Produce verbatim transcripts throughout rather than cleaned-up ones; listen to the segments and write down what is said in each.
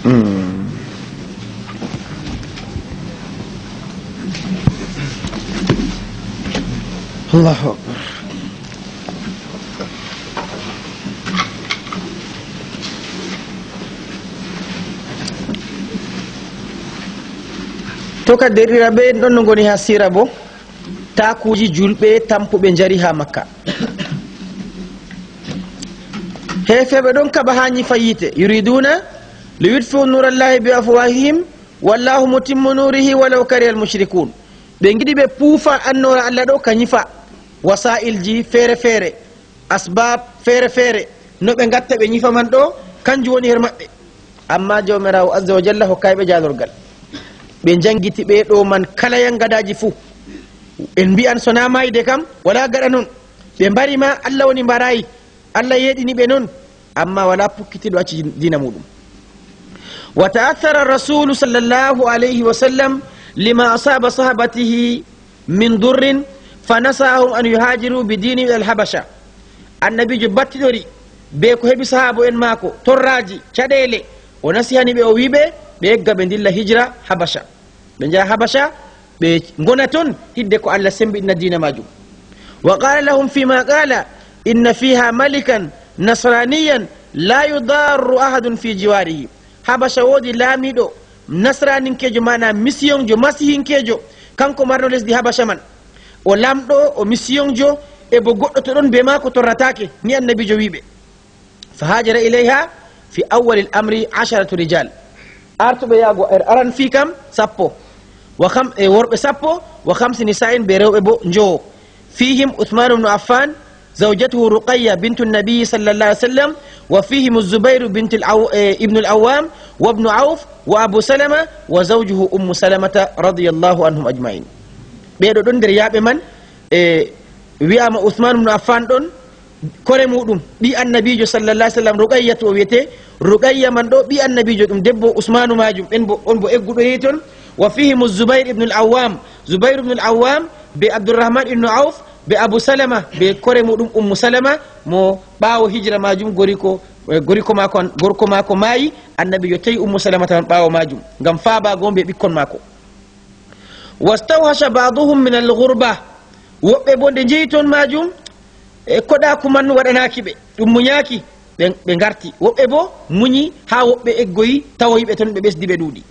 Allahu Akbar. Toka deriraɓe ɗon no goni ha sira bo takuji julɓe tampuɓe jari ha makka hefeɓe ɗon kaɓa ha ñifa yite yuriduna li yudfiu nurallahi bi afwahihim wallahu mutimmu nurihi walaw kariha al mushrikun ɓe giɗi ɓe puufa annora allah ɗo ka ñifa wasa'il ji feere feere asbab feere feere no ɓe gatta ɓe ñifa man ɗo kanjum woni her maɓɓe amma jawmirawo azza wa jalla hokkayɓe jadorgal ɓe jangiti ɓe ɗo man kala yangadaji fuu en mbiyan sona mayde kam wala gaɗa noon ɓe mbarima allah woni mbarayi allah yeɗini ɓe noon amma wala pukkitiɗo acci dina muɗum wa ta'athara rasulu sallallahu alayhi wa sallam lima asaba sahabatihi min durrin fa nasahum an yuhajiru bi dini alhabasha annabijo battiɗori be ko heeɓi sahabo en maako torraji caɗele o nasihani ɓe o wiɓe ɓe egga ɓe dilla hijra habasha ɓe jaha habasha ɓe gona toon hidde ko allah sembiɗina dina majum wa qala lahum fima qala inna fiha malikan nasraniyan la yudarru ahadun fi jiwarihi habasha woodi laamiɗo nasraninkejo mana mission jo masihinkejo kanko marno lesdi habasha man o lamɗo o mission jo e bo goɗɗo to ɗon be mako torratake ni annabijo wiɓe fa hajara ilayha fi awwal l amri asharatu rijal artuɓe yaago er aran fi kam sappo wa kam e worɓe sappo wa hamsi nisa'in be rewɓe bo njowo fihim uthman ibnu affan zawjatuhu ruqayya bintu nabiyi sallallah alih w sallam wa fihim zubairu bintu ibnu al-awwam wa ibnu auf wa abu salama wa zawjuhu ummu salamata radiyallahu anhum ajmain ɓeɗo ɗon nder yaaɓe man e wiyama uthman ibnu affan ɗon kore muɗum ɓi annabijo sallallah alih sallam ruqayya to o wiyete ruqayya man ɗo ɓi annabijo ɗum debbo usmanu majum ɓen bo on bo egguɗo heyi toon wa fihim zubair ibnu al-awwam zubair ibnu al-awwam be abdourahman ibnu auf be abou salama be kore muɗum ummu salama mo ɓaawo hijra majum gori ko gori ko mako gorko mako maayi annabijo tawi ummu salama tan ɓaawo majum ngam faabago be ɓikkon mako wastawhasha baduhum min al-ghurba woɓɓe bo nde jeeyi toon majum e koɗaku man waɗanaki ɓe ɗum muñaki ɓe garti woɓɓe bo muñi ha woɓɓe eggoyi tawoyiɓe toon ɓe ɓesdi ɓe ɗuuɗi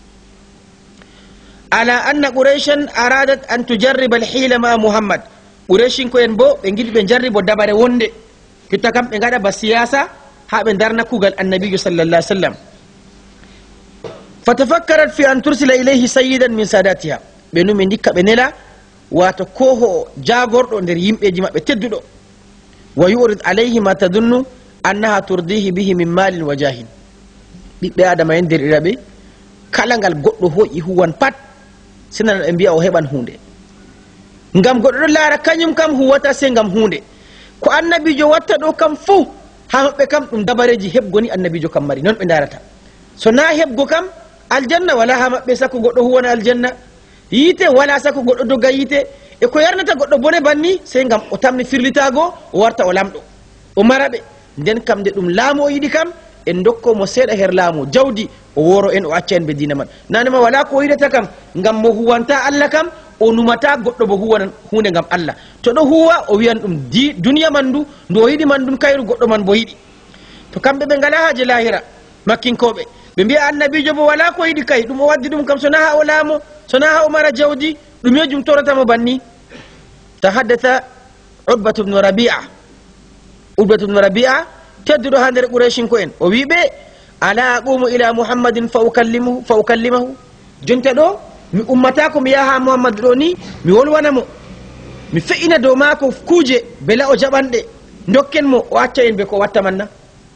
ala anna quraishan aradat an tujarriba alhila ma muhammad quraishin ko en bo ɓe giɗi ɓe jarribo dabare wonde kitta kam ɓe gaɗa ba siyasa ha ɓe darna kugal annabijo sallallah alih sallam fatafakkarat fi an tursila ilayhi sayyidan min sadatiha ɓe numi dikka ɓe nela wato koho jagorɗo nder yimɓeji maɓɓe tedduɗo wa yurid alayhi ma tadunnu annaha turdihi bihi min malin wa jahin ɓiɓɓe adama en nder iraɓe kala ngal goɗɗo hoƴi huwan pat sinana ɓe mbiya o heɓan hunde ngam goɗɗo ɗo laara kañum kam huwata se ngam hunde ko annabijo watta ɗo kam fuu ha maɓɓe kam ɗum dabareji heɓgo ni annabijo kam mari noon ɓe darata so na heɓgo kam aljanna wala ha maɓɓe sako goɗɗo huwana aljanna yiite wala sako goɗɗo dogga yiite e ko yarnata goɗɗo bone banni sey ngam o tamni firlitago o warta o lamɗo o mara ɓe nden kam nde ɗum laamu o yiɗi kam en dokkomo seeɗa her laamu jawdi o woro en o acca en ɓe dina man nanema wala ko yiɗata kam ngam mo huwanta allah kam o numata goɗɗo bo huwanan hunde ngam allah to ɗo huwa o wiyan ɗum duniya man ndu ndu o yiɗi man ɗum kayru goɗɗo man bo yiɗi to kamɓe ɓe ngala haaje lahira makkinkoɓe ɓe mbiya annabijo bo wala ko yiɗi kay ɗum o waddi ɗum kam sona ha o laamo sona ha o mara jawdi ɗum yejum toratamo banni tahaddatha utbatu bnu rabia utbatu bnu rabia tedduɗo ha nder quraishin ko en o wiɓe ala aqumu ila muhammadin fa ukallimuhu fa ukallimahu jonta ɗo mi ummatako mi yaha muhammad ɗo ni mi wolwanamo mi fe'ina dow maako kuuje bela o jaɓanɗe dokken mo o acca en ɓe ko watta manna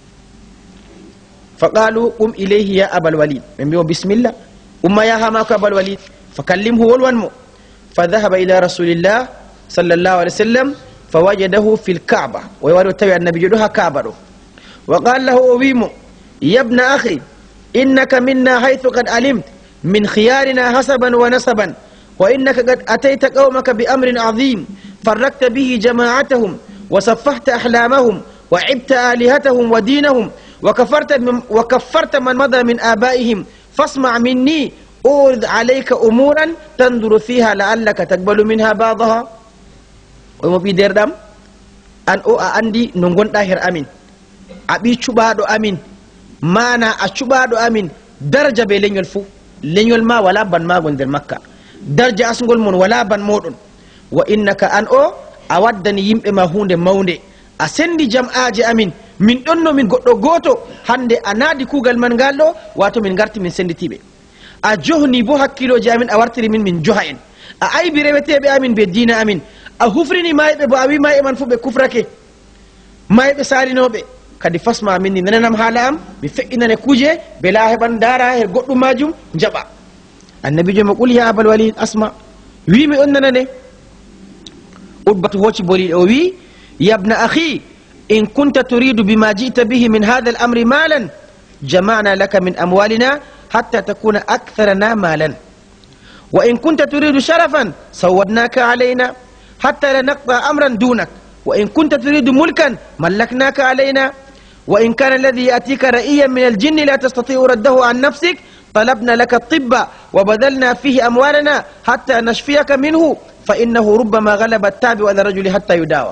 fa qalu qum ilayhi ya abal walid ɓe mbimo bisimilla umma yaha maako abal walid fa kallimhu wolwan mo fa dhahaba ila rasulillah sallallahu alih w sallam fa wajadahu fi lkaaba o wari o tawi annabijo ɗo ha kaaba ɗo wa qala lahu o wimo yabna ahi innaka minna haythu qad alimt min khiyarina hasaban wa nasaban wa innaka qad atayta qawmaka bi amrin adim farrakta bihi jama'atahum wa saffahta ahlamahum wa ibta alihatahum wa dinahum وكفرت من وكفرت من مضى من آبائهم فاسمع مني أورد عليك أمورا تنظر فيها لعلك تقبل منها بعضها وما في دردم أن أو عندي نقول داهر أمين أبي شبادو أمين ما أنا أشبادو أمين درجة بلين الفو لين الما ولا بن ما عند مكة درجة أسنقول من ولا بن مودن وإنك أن أو أودني يم إما هون مونde أسندي جماعة أمين min ɗonno min goɗɗo goto hande a naadi kuugal man ngal ɗo wato min garti min senditiɓe a johni bo hakkiloji amin a wartiri min min joha en a aybi reweteɓe amin be dina amin a hufrini mayɓe bo a wi mayɓe man fu ɓe kufrake mayɓe salinoɓe kadi fasma min ni nananam haala am mi feƴƴinane kuje bela heɓan dara he goɗɗum majum jaɓa annabijo mo qul ya abal walid asma wimi on nanane utbatu hocci boliɗe o wi yabna akhi إن كنت تريد بما جئت به من هذا الأمر مالا جمعنا لك من أموالنا حتى تكون أكثرنا مالا وإن كنت تريد شرفا صودناك علينا حتى لا نقطع أمرا دونك وإن كنت تريد ملكا ملكناك علينا وإن كان الذي يأتيك رئيا من الجن لا تستطيع رده عن نفسك طلبنا لك الطب وبذلنا فيه أموالنا حتى نشفيك منه فإنه ربما غلب التابع على الرجل حتى يداوى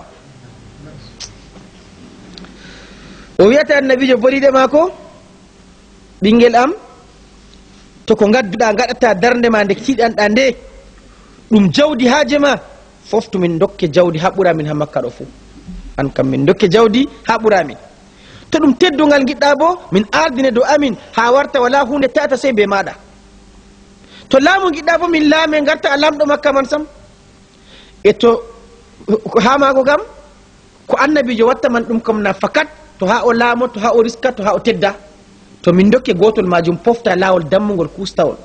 o wiyata annabijo boliɗe maako ɓinguel am to ko gadduɗa gaɗata darde ma nde tiɗanɗa nde ɗum jawdi haaje ma foftu min dokke jawdi ha ɓuramin ha makka ɗo fuu an kam min dokke jawdi ha ɓuramin to ɗum teddugal giɗɗa bo min ardine dow amin ha warta wala hunde tata sey be maɗa to laamu giɗɗa bo min laame garta a lamɗo makka man sam e to ha maako kam ko annabijo watta man ɗum kam na fakat to ha o laamo to ha o riska to ha o tedda to min dokke gotol majum pofta lawol dammugol kustawol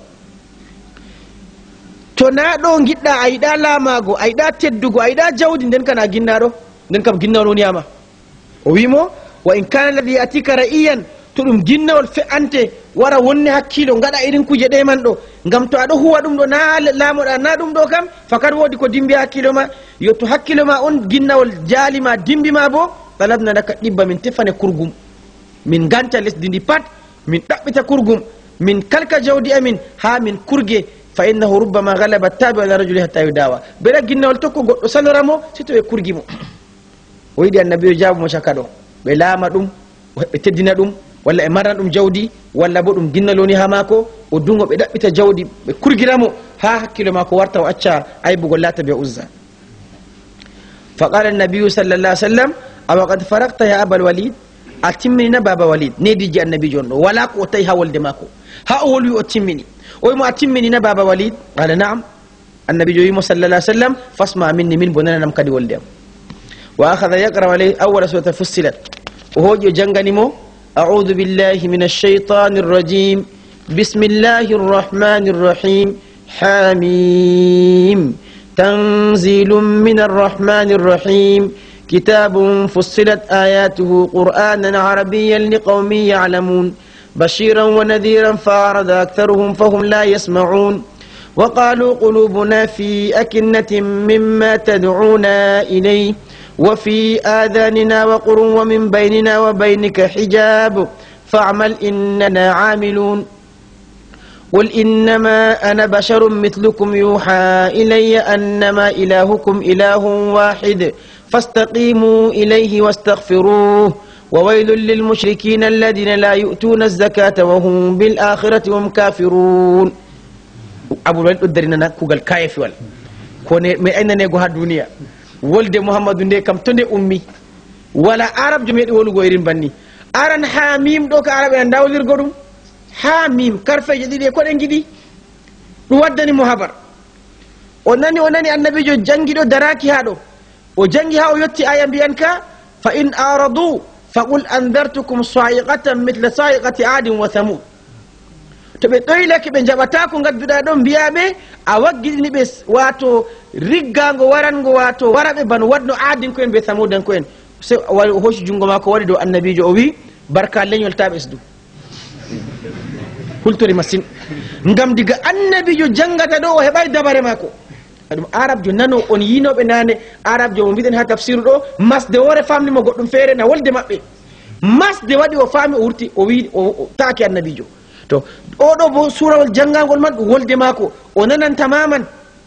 to na ɗo giɗɗa a yiɗa laamago a yiɗa teddugo a yiɗa jawdi nden kana ginnaɗo nden kam ginnawol woniyama o wimo wa in kana alladi yatika ra'iyan to ɗum ginnawol fe'ante wara wonne hakkilo gaɗa irin kuje ɗe man ɗo ngam to aɗo huwa ɗum ɗo na laamoɗa na ɗum ɗo kam fakat woodi ko dimbi hakkilo ma yo to hakkilo ma on ginnawol jaalima dimbima bo talabna laka ɗibba min tefane kurgum min ganta lesdi ndi pat min ɗaɓɓita kurgum min kalka jawdi amin ha min kurge fa innahu rubbama galaba tabi ala rajuli hatta yudawa beɗa ginnawol tokko goɗɗo saloramo si to ɓe kurgi mo o yiɗi annabi o jaabumo caka ɗo ɓe laama ɗum ɓe teddina ɗum walla e marna ɗum jawdi walla bo ɗum ginnal woni ha maako o dungo ɓe ɗaɓɓita jawdi ɓe kurgiramo ha hakkilo maako warta o acca aybugol lata be uzza fa qala annabiyu sallallah sallam awa qad farakta ya abal walid a timminina baba walid nediji annabi jon ɗo wala ko o tawi ha wolde makko ha o wolwi o timmini o wimo a timminina baba walid qala naam annabi jo wimo sallallah sallam fasma minni min bo nananam kadi wolde am wa akhadha yaqra alayhi awwala surata fussilat o hooƴi o janganimo a'udhu billahi minash shaitanir rajim bismillahir rahmanir rahim hamim tanzilun minar rahmanir rahim كتاب فصلت آياته قرآنا عربيا لقوم يعلمون بشيرا ونذيرا فأعرض أكثرهم فهم لا يسمعون وقالوا قلوبنا في أكنة مما تدعونا إليه وفي آذاننا وقر ومن بيننا وبينك حجاب فاعمل إننا عاملون قل إنما أنا بشر مثلكم يوحى إلي أنما إلهكم إله واحد فاستقيموا إليه واستغفروه وويل للمشركين الذين لا يؤتون الزكاة وهم بالآخرة هم كافرون أبو الوليد أدرنا كوغل كايف وال كوني ما أين نيجو هالدنيا ولد محمد ندي كم تندي أمي ولا عرب جميع ولو غيرين بني أرن حاميم دوك عرب ينداول يرقدون حاميم كرفة جديد يكون إنجدي روادني محبر ونني ونني النبي جو جنجي دو دراكي هادو وجنجي هاو يتي آية بيانك فإن أعرضوا فقل أنذرتكم صاعقة مثل صاعقة عاد وثمود تبتوي لك بن جبتاكم قد بدادون بيامي أوجد نبس واتو ريغانغو ورانغو واتو ورابي بان ودنو عاد كوين بثمود كوين وهوش جنغو ماكو ولدو النبي جووي بركة لن يلتاب اسدو قلت لمسين ngam diga annabi jo jangata do o hebay dabare mako adum arab jo nano on yinobe nane arab jo mo biden ha tafsir do masde wore famni mo goddum fere na wolde mabbe masde waɗi o faami o wurti o wi o taaki annabijo to oɗo bo surawol janngangol man ɗum wolde maako o nanan tamaman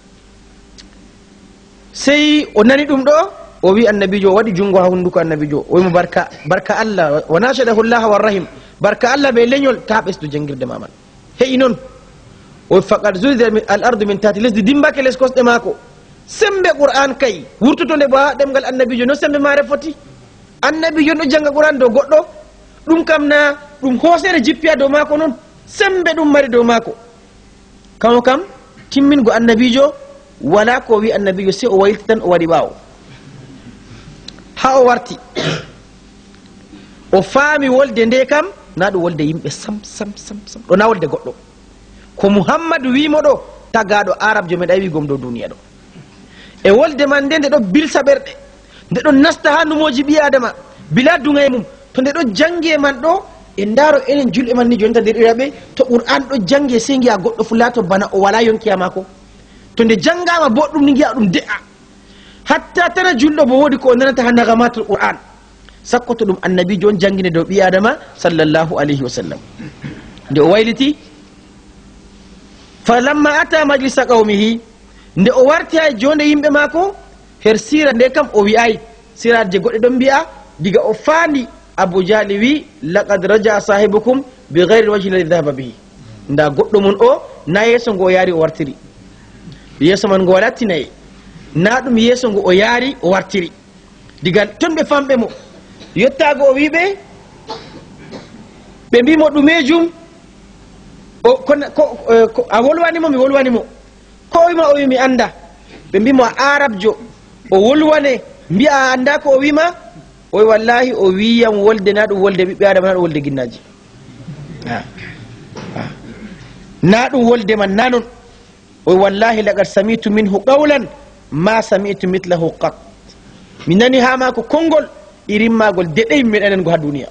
sey o nani ɗum ɗo o wi annabijo o waɗi jungo ha hunduko annabijo o wimo barka barka allah wa nashadahu llaha warrahim barka allah ɓe leñol ta ɓesdu janngirde maman heyi noon o faqad zulida al ardu min tati lesdi dimbake les kosɗe maako sembe qur'an kay wurtotode bo ha ɗemgal annabijo no sembe mare foti annabijo ɗo janga qur'an dow goɗɗo ɗum kam na ɗum hoosere jippiya dow maako noon sembe ɗum mari dow maako kamo kam timmingo annabijo wala ko wi annabijo se o waylti tan o waɗi ɓaawo ha o warti o faami wolde nde kam na ɗum wolde yimɓe sam sam sam sam ɗo na wolde goɗɗo ko muhammadu wimo ɗo tagaɗo arabjo meɗa wi gom dow duniya ɗo e wolde man nde nde ɗo bilsa ɓerɗe nde ɗon nasta ha numoji ɓi adama bila dunga e mum to nde ɗo jangi e man ɗo e ndaaro enen julɓe man ni jonta derɗiraɓe to qur'an ɗo jangi sey giya goɗɗo fulato bana o wala yonkiyama ko to nde janngama boɗɗum ni giya ɗum de'a hatta tana julɗo bo woodi ko o nanata ha nagamatul qur'an sakko to ɗum annabijo on jangine dow ɓi adama sallllahu alayhi wa sallam nde o wayliti fa lamma ata majlisa qawmihi nde o warti hay jonde yimɓe maako her sira nde kam o wi'ay siraje je goɗɗe ɗon mbi'a diga o faandi abou jali wi laqad raja sahibukum bi gayri lwajhi ladi dhahaba bihi nda goɗɗo mon o na yeeso ngo o yaari o wartiri yeeso man ngo wala tinaye na ɗum yeeso ngo o yaari o wartiri diga ton ɓe famɓe mo yettago o wiɓe ɓe mbimo ɗumejum o ko a wolwanimo mi wolwanimo ko o wima o wi mi anda ɓe mbimo a arabjo o wolwane mbiya a anda ko o wima o wi wallahi o wiyam wolde na ɗum wolde ɓiɓɓe adama na ɗum wolde ginnaji na ɗum wolde man na non o wi wallahi laqad samitu minhu qawlan ma samitu mitlahu qat mi nani ha mako konngol irimmagol deɗey mi meɗanen go ha duniya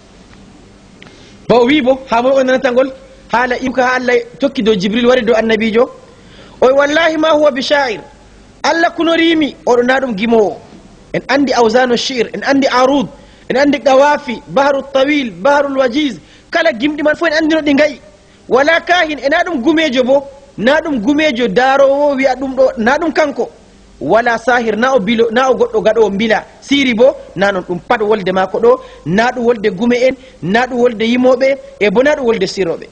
ba o wi bo ha moy o nanatangol haala imka ha allah tokki dow jibril wari dow annabijo o wi wallahi ma huwa bi sha'ir allah kunorimi oɗo na ɗum gimowo en andi awsano shi'r en andi arud en andi qawafi bahru tawil bahru lwajiz kala gimɗi man fof en andino ɗi gayi wala kahin e na ɗum gumejo bo na ɗum gumejo darowo wiya ɗum ɗo na ɗum kanko wala sahir na o bilo na o goɗɗo gaɗowo mbila siri bo na non ɗum pat wolde mako ɗo na ɗum wolde gume en na ɗum wolde yimoɓe e bo na ɗum wolde siroɓe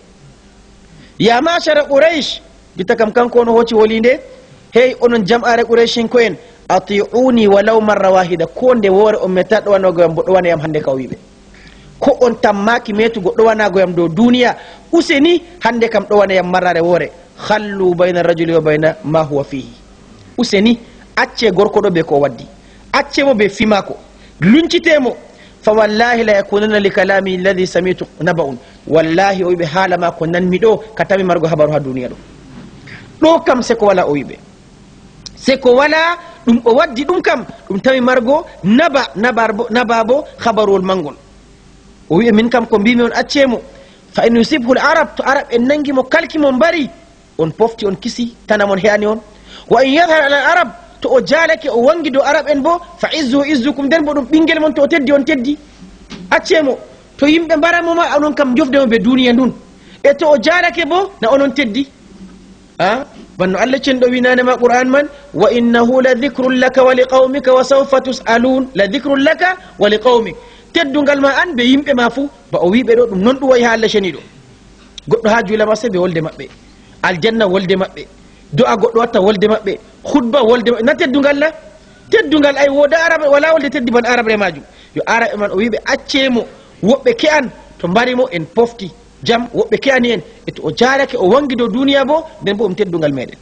ya machara qouraish bitta kam kanko ono hocci wolinde hey onon jam'are qouraishinko en atiuni walaw marra wahida ko nde woore on meta ɗowanogoyam bo ɗowanayam hande ka wiɓe ko on tammaki metugo ɗowanagoyam dow duniya useni hande kam ɗowanayam marrare woore hallu bayna rajuli wa bayna ma huwa fihi useni acce gorko ɗo ɓe ko waddi acce mo ɓe fimako luncitemo fa wallahi la yakunanna li kalami alladi samitu naba'un wallahi o wiɓe haalama ko nanmi ɗo ka tami margo habaru ha duniya ɗo ɗo kam se ko wala o wiɓe se ko wala ɗum o waddi ɗum kam ɗum tawi margo naba naba bo habaruwol mangol o wiɓe min kam ko mbimi on accemo fa in yusibhu l arab to arab en nangimo kalkimo mbari on pofti on kisi tanamon heani on wa in yadhar ala arab to o jaalake o wangi dow arab en bo fa izzuhu izzukum nden bo ɗum ɓinguel mon to o teddi on teddi accemo to yimɓe mbaramo ma onon kam jofdemo ɓe duniya ndun e to o jaalake bo na onon teddi a banno allah cenɗo winanema qur'an man wa innahu la dicrun laka wa li qawmika wa sawfa tus'alun la dicrun laka wa li qawmik teddugal ma an ɓe yimɓe ma fuu ba o wiɓe ɗo ɗum noon ɗum wayi ha allah ceniɗo goɗɗo ha juulama se ɓe wolde maɓɓe aljanna wolde maɓɓe do'a goɗɗo watta wolde maɓɓe khutba wolde maɓɓe na teddugal la teddugal ay woda arabe wala wolde teddi ban arabe majum yo arabe man o wiɓe accemo woɓɓe ke an to mbarimo en pofti jam woɓɓe ke ani en e to o jarake o wangi dow duniya bo nden bo ɗum teddugal meɗen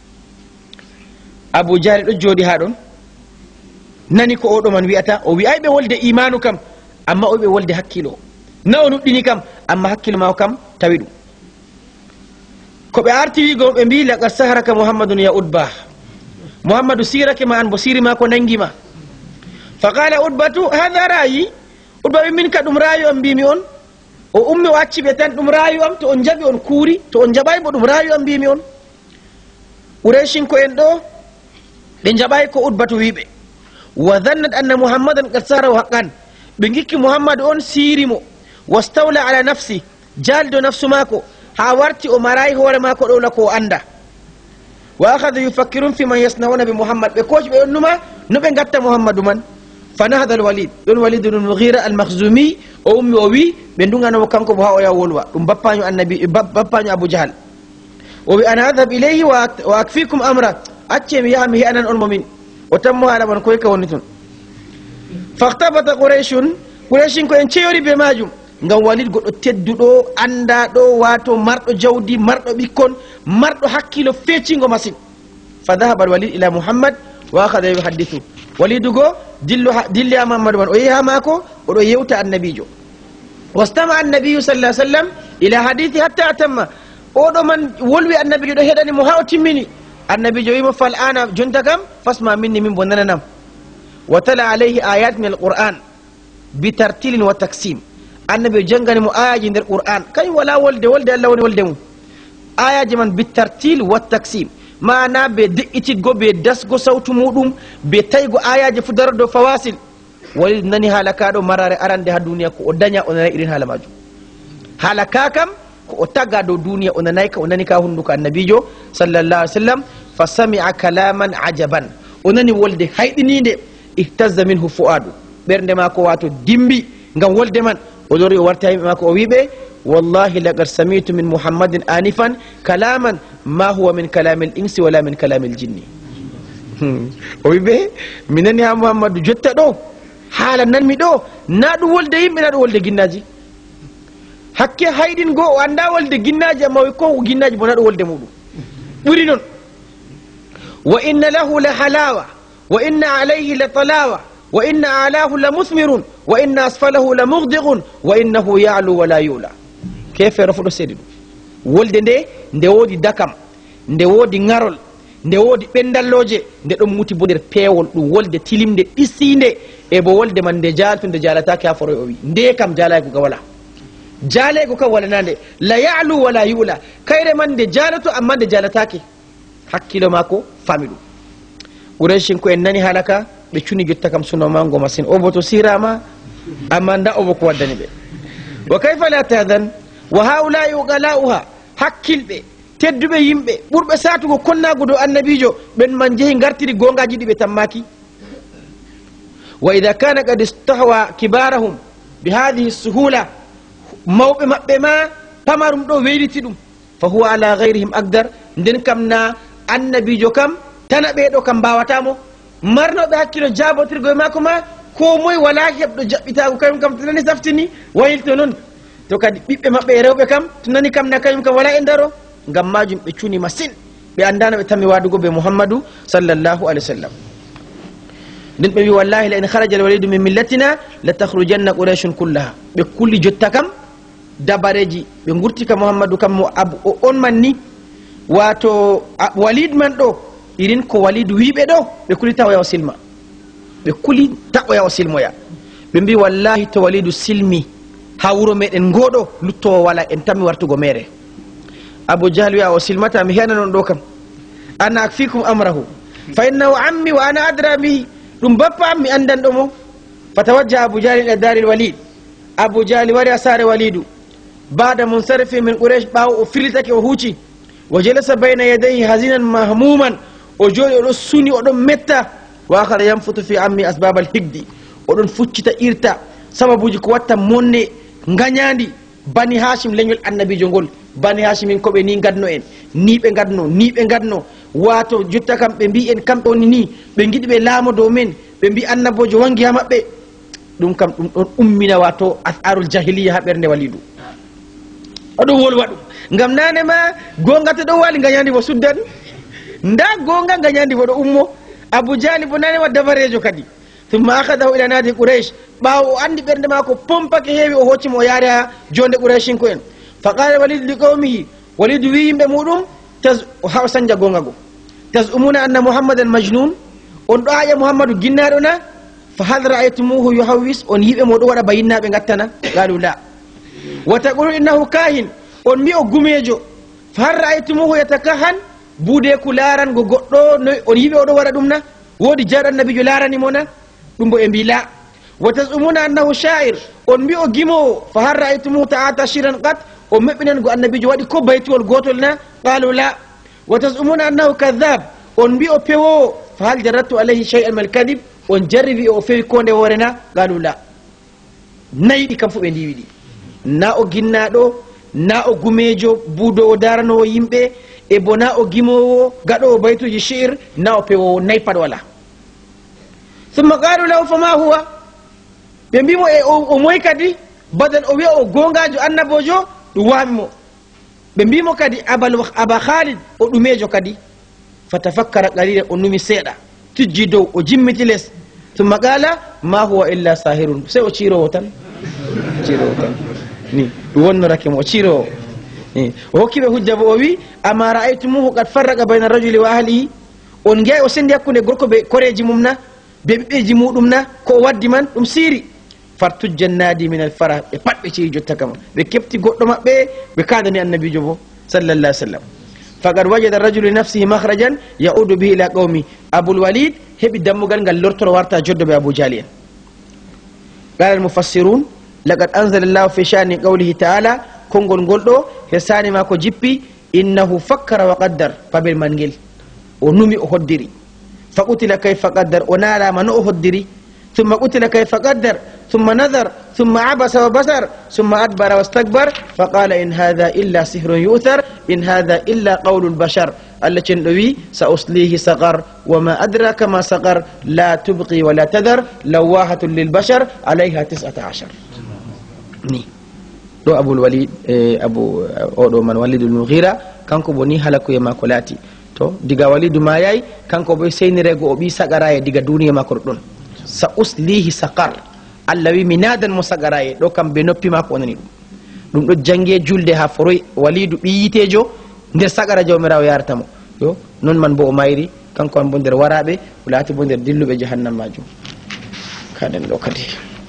abou jahli ɗo jooɗi ha ɗon nani ko oɗo man wiyata o wi ay ɓe wolde imanu kam amma o ɓe wolde hakkilo na o nuɗɗini kam amma hakkilo mako kam tawi ɗum ko ɓe arti wigo ɓe mbi laqad saharaka muhammadun ya udba muhammadu sirake ma an bo siri ma ko nangima fa qala udbatu hada rayi udba ɓe min ka ɗum rayu am mbimi on o ummi o acci ɓe tan ɗum rayu am to on jaɓi on kuuri to on jaɓay bo ɗum rayu am mbimi on qurayshinko en ɗo ɓe jaɓay ko udbatu wiɓe wa dhannat anna muhammadan qad saharahu haqqan بنجيك محمد أون سيرمو واستولى على نفسه جالدو نفسه ماكو هاورتي أمراي هو ماكو لكو أندا وأخذ يفكرون في من يصنعون بمحمد بكوش بأنما نبين قط محمد من فنهض الوليد دون وليد بن المغيرة المخزومي أمي ووي من دون أنا وكانكم بها ويا ولوا بابانيو النبي بابانيو أبو جهل وأنا أذهب إليه وأكفيكم أمره أتشم يا مي أنا المؤمن وتموا على من كويك ونتون فاختبط قريش قريش كو انشيوري بماجم ngam walid goddo teddudo anda do wato mardo jawdi mardo bikkon mardo hakkilo fecingo masin fa dhahaba walid ila muhammad wa akhadha yuhaddithu walid go dillu dilli muhammad wan o yiha mako o do yewta annabijo wastama annabiyu sallallahu alaihi wasallam ila hadithi hatta atamma o do man wolwi annabijo do hedani mo haw timmini annabijo yimo fal ana juntakam fasma minni min bonanam wa tala alayhi ayat min alquran bitartil wa taksim annabi jangani mo ayaji nder qur'an kay wala wolde wolde Allah woni wolde mum ayaji man bitartil wa taksim mana be de'ititgo be dasgo sawtu mudum be taygo ayaji fu dardo fawasil wali nani halaka do marare arande ha duniya ko o danya onana irin hala maju halaka kam ko o taga do duniya onana ka onani ka hunduko annabijo sallallahu alaihi wasallam fa sami'a kalaman ajaban onani wolde haydininde ihtazza minhu fuadu bernde mako wato dimbi ngam wolde man ودوري ورتاي ماكو ويبه والله لقد سمعت من محمد آنفا كلاما ما هو من كلام الإنس ولا من كلام الجن ويبه منن يا محمد جت دو حالا ننمي دو نادو ولد يم نادو ولد جناجي حكي هايدين غو واندا ولد جناجي ما يكو جناجي بنادو ولد مودو برينون وإن له لحلاوة وإن عليه لطلاوة وإن أعلاه لمثمر وإن أسفله لمغدق وإنه يعلو ولا يولى كيف يرفض سيدنا ولد ندي ندي ودي دكام ندي ودي نارول ندي ودي بندالوجي ندي دم موتي بودر بيول دو ولد تيليم ندي إسيندي إبو ولد من ندي جالت ندي جالتا كيا فروي ندي كام جالاي كوكا ولا جالاي كوكا ولا ناندي لا يعلو ولا يولى كير من ندي جالتو أما ندي جالتاكي حكي لو ماكو فاميلو ورشين كو إنني هلاكا بيشوني جت كم سنة مانغو مسين أو بتوسيرا ما أماندا أو بقوة دنيبه وكيف لا تهذن وهؤلاء وغلاؤها حكيل به تدبي يمبه بور بساتو كنا غدو النبي جو بن منجه غارتي غونغا جدي بتماكي وإذا كان قد استهوى كبارهم بهذه السهولة موب ما تمرم دو ويلتدم فهو على غيرهم أقدر ندن كمنا النبي جو كم تنبه دو كم باواتامو marno be hakkilo jabotirgo e mako ma ko moy wala hebdo jabbitago kayum kam to nani saftini wayilto non to kadi bibbe mabbe rewbe kam to nani kam na kayum kam wala e ndaro ngam majum be cuni masin be andana be tammi wadugo be muhammadu sallallahu alaihi wasallam din be wi wallahi la in kharaja al walid min millatina la takhrujanna quraish kullaha be kulli jotta kam dabareji be ngurtika muhammadu kam mo on manni wato walid man do irin ko walidu wiɓe ɗo ɓe kuli tawa yaw silma ɓe kuli tawa yaw silmoya ɓe mbi wallahi to walidu silmi ha wuro meɗen ngoɗo luttowo wala en tammi wartugo mere abou jahal wiya o silmata mi hena non ɗo kam ana akfikum amrahu fa innahu ammi wa ana adra bihi ɗum bappa am mi andan ɗomo fatawajja abou jahal ila daril walid abou jahal wari a sare walidu bada munsarifi min quraish ɓawo o firlitake o huuci wa jalasa bayna yadayhi hasinan mahmuman o jooɗi oɗon suni oɗon metta wa akhara yamfutu fi ammi asbab al higdi oɗon fuccita irta sababuji ko watta monne gañadi bani hashim leñol annabijo ngol bani hashimin koɓe ni gadno en ni ɓe gadno ni ɓe gadno wato jotta kam ɓe mbi en kamɓe woni ni ɓe giɗi ɓe laamo dow men ɓe mbi annabojo wangi ha maɓɓe ɗum kam ɗum ɗon ummina wato asarul jahiliya ha ɓernde walidu oɗon wolwa ɗum ngam nane ma gongata ɗon wali gañadi mo suddan nda gonga gañandi woɗo ummo abou jali bo nane wa dabarejo kadi thumma akhadahu ila nadi quraish ɓawo o andi ɓernde mako pompake heewi o hoccimo o yaari ha jonde quraishinko en fa qala walid li qawmihi walid wi yimɓe muɗum ha sanja gonga go tasumuna anna muhammadan majnun on ɗo aya muhammadu ginnaɗo na fa hal ra'aytumuhu yuhawwis on yiɓe moɗo waɗa bayinnaɓe gattana qalu la wa taqulu innahu kahin on mbi o gumejo fa hal ra'aytumuhu yatakahan bude ku laran go goddo no on yibe odo wara dum na wodi jaad annabijo larani mona dum bo e mbi la وتزعمون أنه شاعر أنبي أجمو فهل رأيتموه تعاطى شيرا قط ومبنا نقول النبي جوادي كوبايت والقوتلنا قالوا لا وتزعمون أنه كذاب أنبي أبيو فهل جربت عليه شيئا من الكذب ونجرب أفي كون ورنا قالوا لا نايدي كم فوق ندي نا أجنا دو نا أجميجو بودو دارنو يمبي إبنا أجمو قالوا بيتو يشير نا أبيو نايبر ولا ثم قالوا له فما هو بيمبيمو أموي كدي بدل أوي أو غونغاجو أنا بوجو دوامو بيمبيمو كدي أبا أبا خالد أدميجو كدي فتفكر قليلا أنمي سيدا تجدو وجمتي لس ثم قال ما هو إلا ساهر سيو تشيرو وطن تشيرو وطن ني دوون ركيم وتشيرو ني وكيف هجب أوي أما رأيتموه قد فرق بين الرجل وأهله ونجاي وسندي أكون يقولكو بكوريجي ممنا بيجي مودمنا كو ودي من أم سيري فرتج النادي من الفرح بات بشي جوتا كما بكبتي غدو مابbe بكادني النبي جوبو صلى الله عليه وسلم فقد وجد الرجل لنفسه مخرجا يعود به الى قومي ابو الوليد هبي دمغال غال لورتو وارتا جودو بابو جالين قال المفسرون لقد انزل الله في شان قوله تعالى كونغول غولدو هساني ماكو جيبي انه فكر وقدر فبالمنجل ونمي احدري فقتل كيف قدر ونال من احدري ثم قتل كيف قدر ثم نذر ثم عبس وبصر ثم أدبر واستكبر فقال إن هذا إلا سحر يؤثر إن هذا إلا قول البشر التي نوي سأصليه سقر وما أدراك ما سقر لا تبقي ولا تذر لواحة للبشر عليها تسعة عشر ني دو أبو الوليد أبو أودو من وليد المغيرة كانكو بني هلكو يما كولاتي تو ديغا وليد ما ياي كانكو بي سيني ريغو أبي سقراي ديغا دوني ما كردون سأصليه سقر Allah wi mi nadan mo sagaraye ɗo kam be noppi mako wonani ɗum ɗum ɗo jange julde ha foroy walidu ɓiyitejo nder sagara jawmirawo yaratamo yo non man bo o mayri kanko an bo nder waraɓe o laati bo nder dilluɓe jahannam majum kaɗen ɗo kadi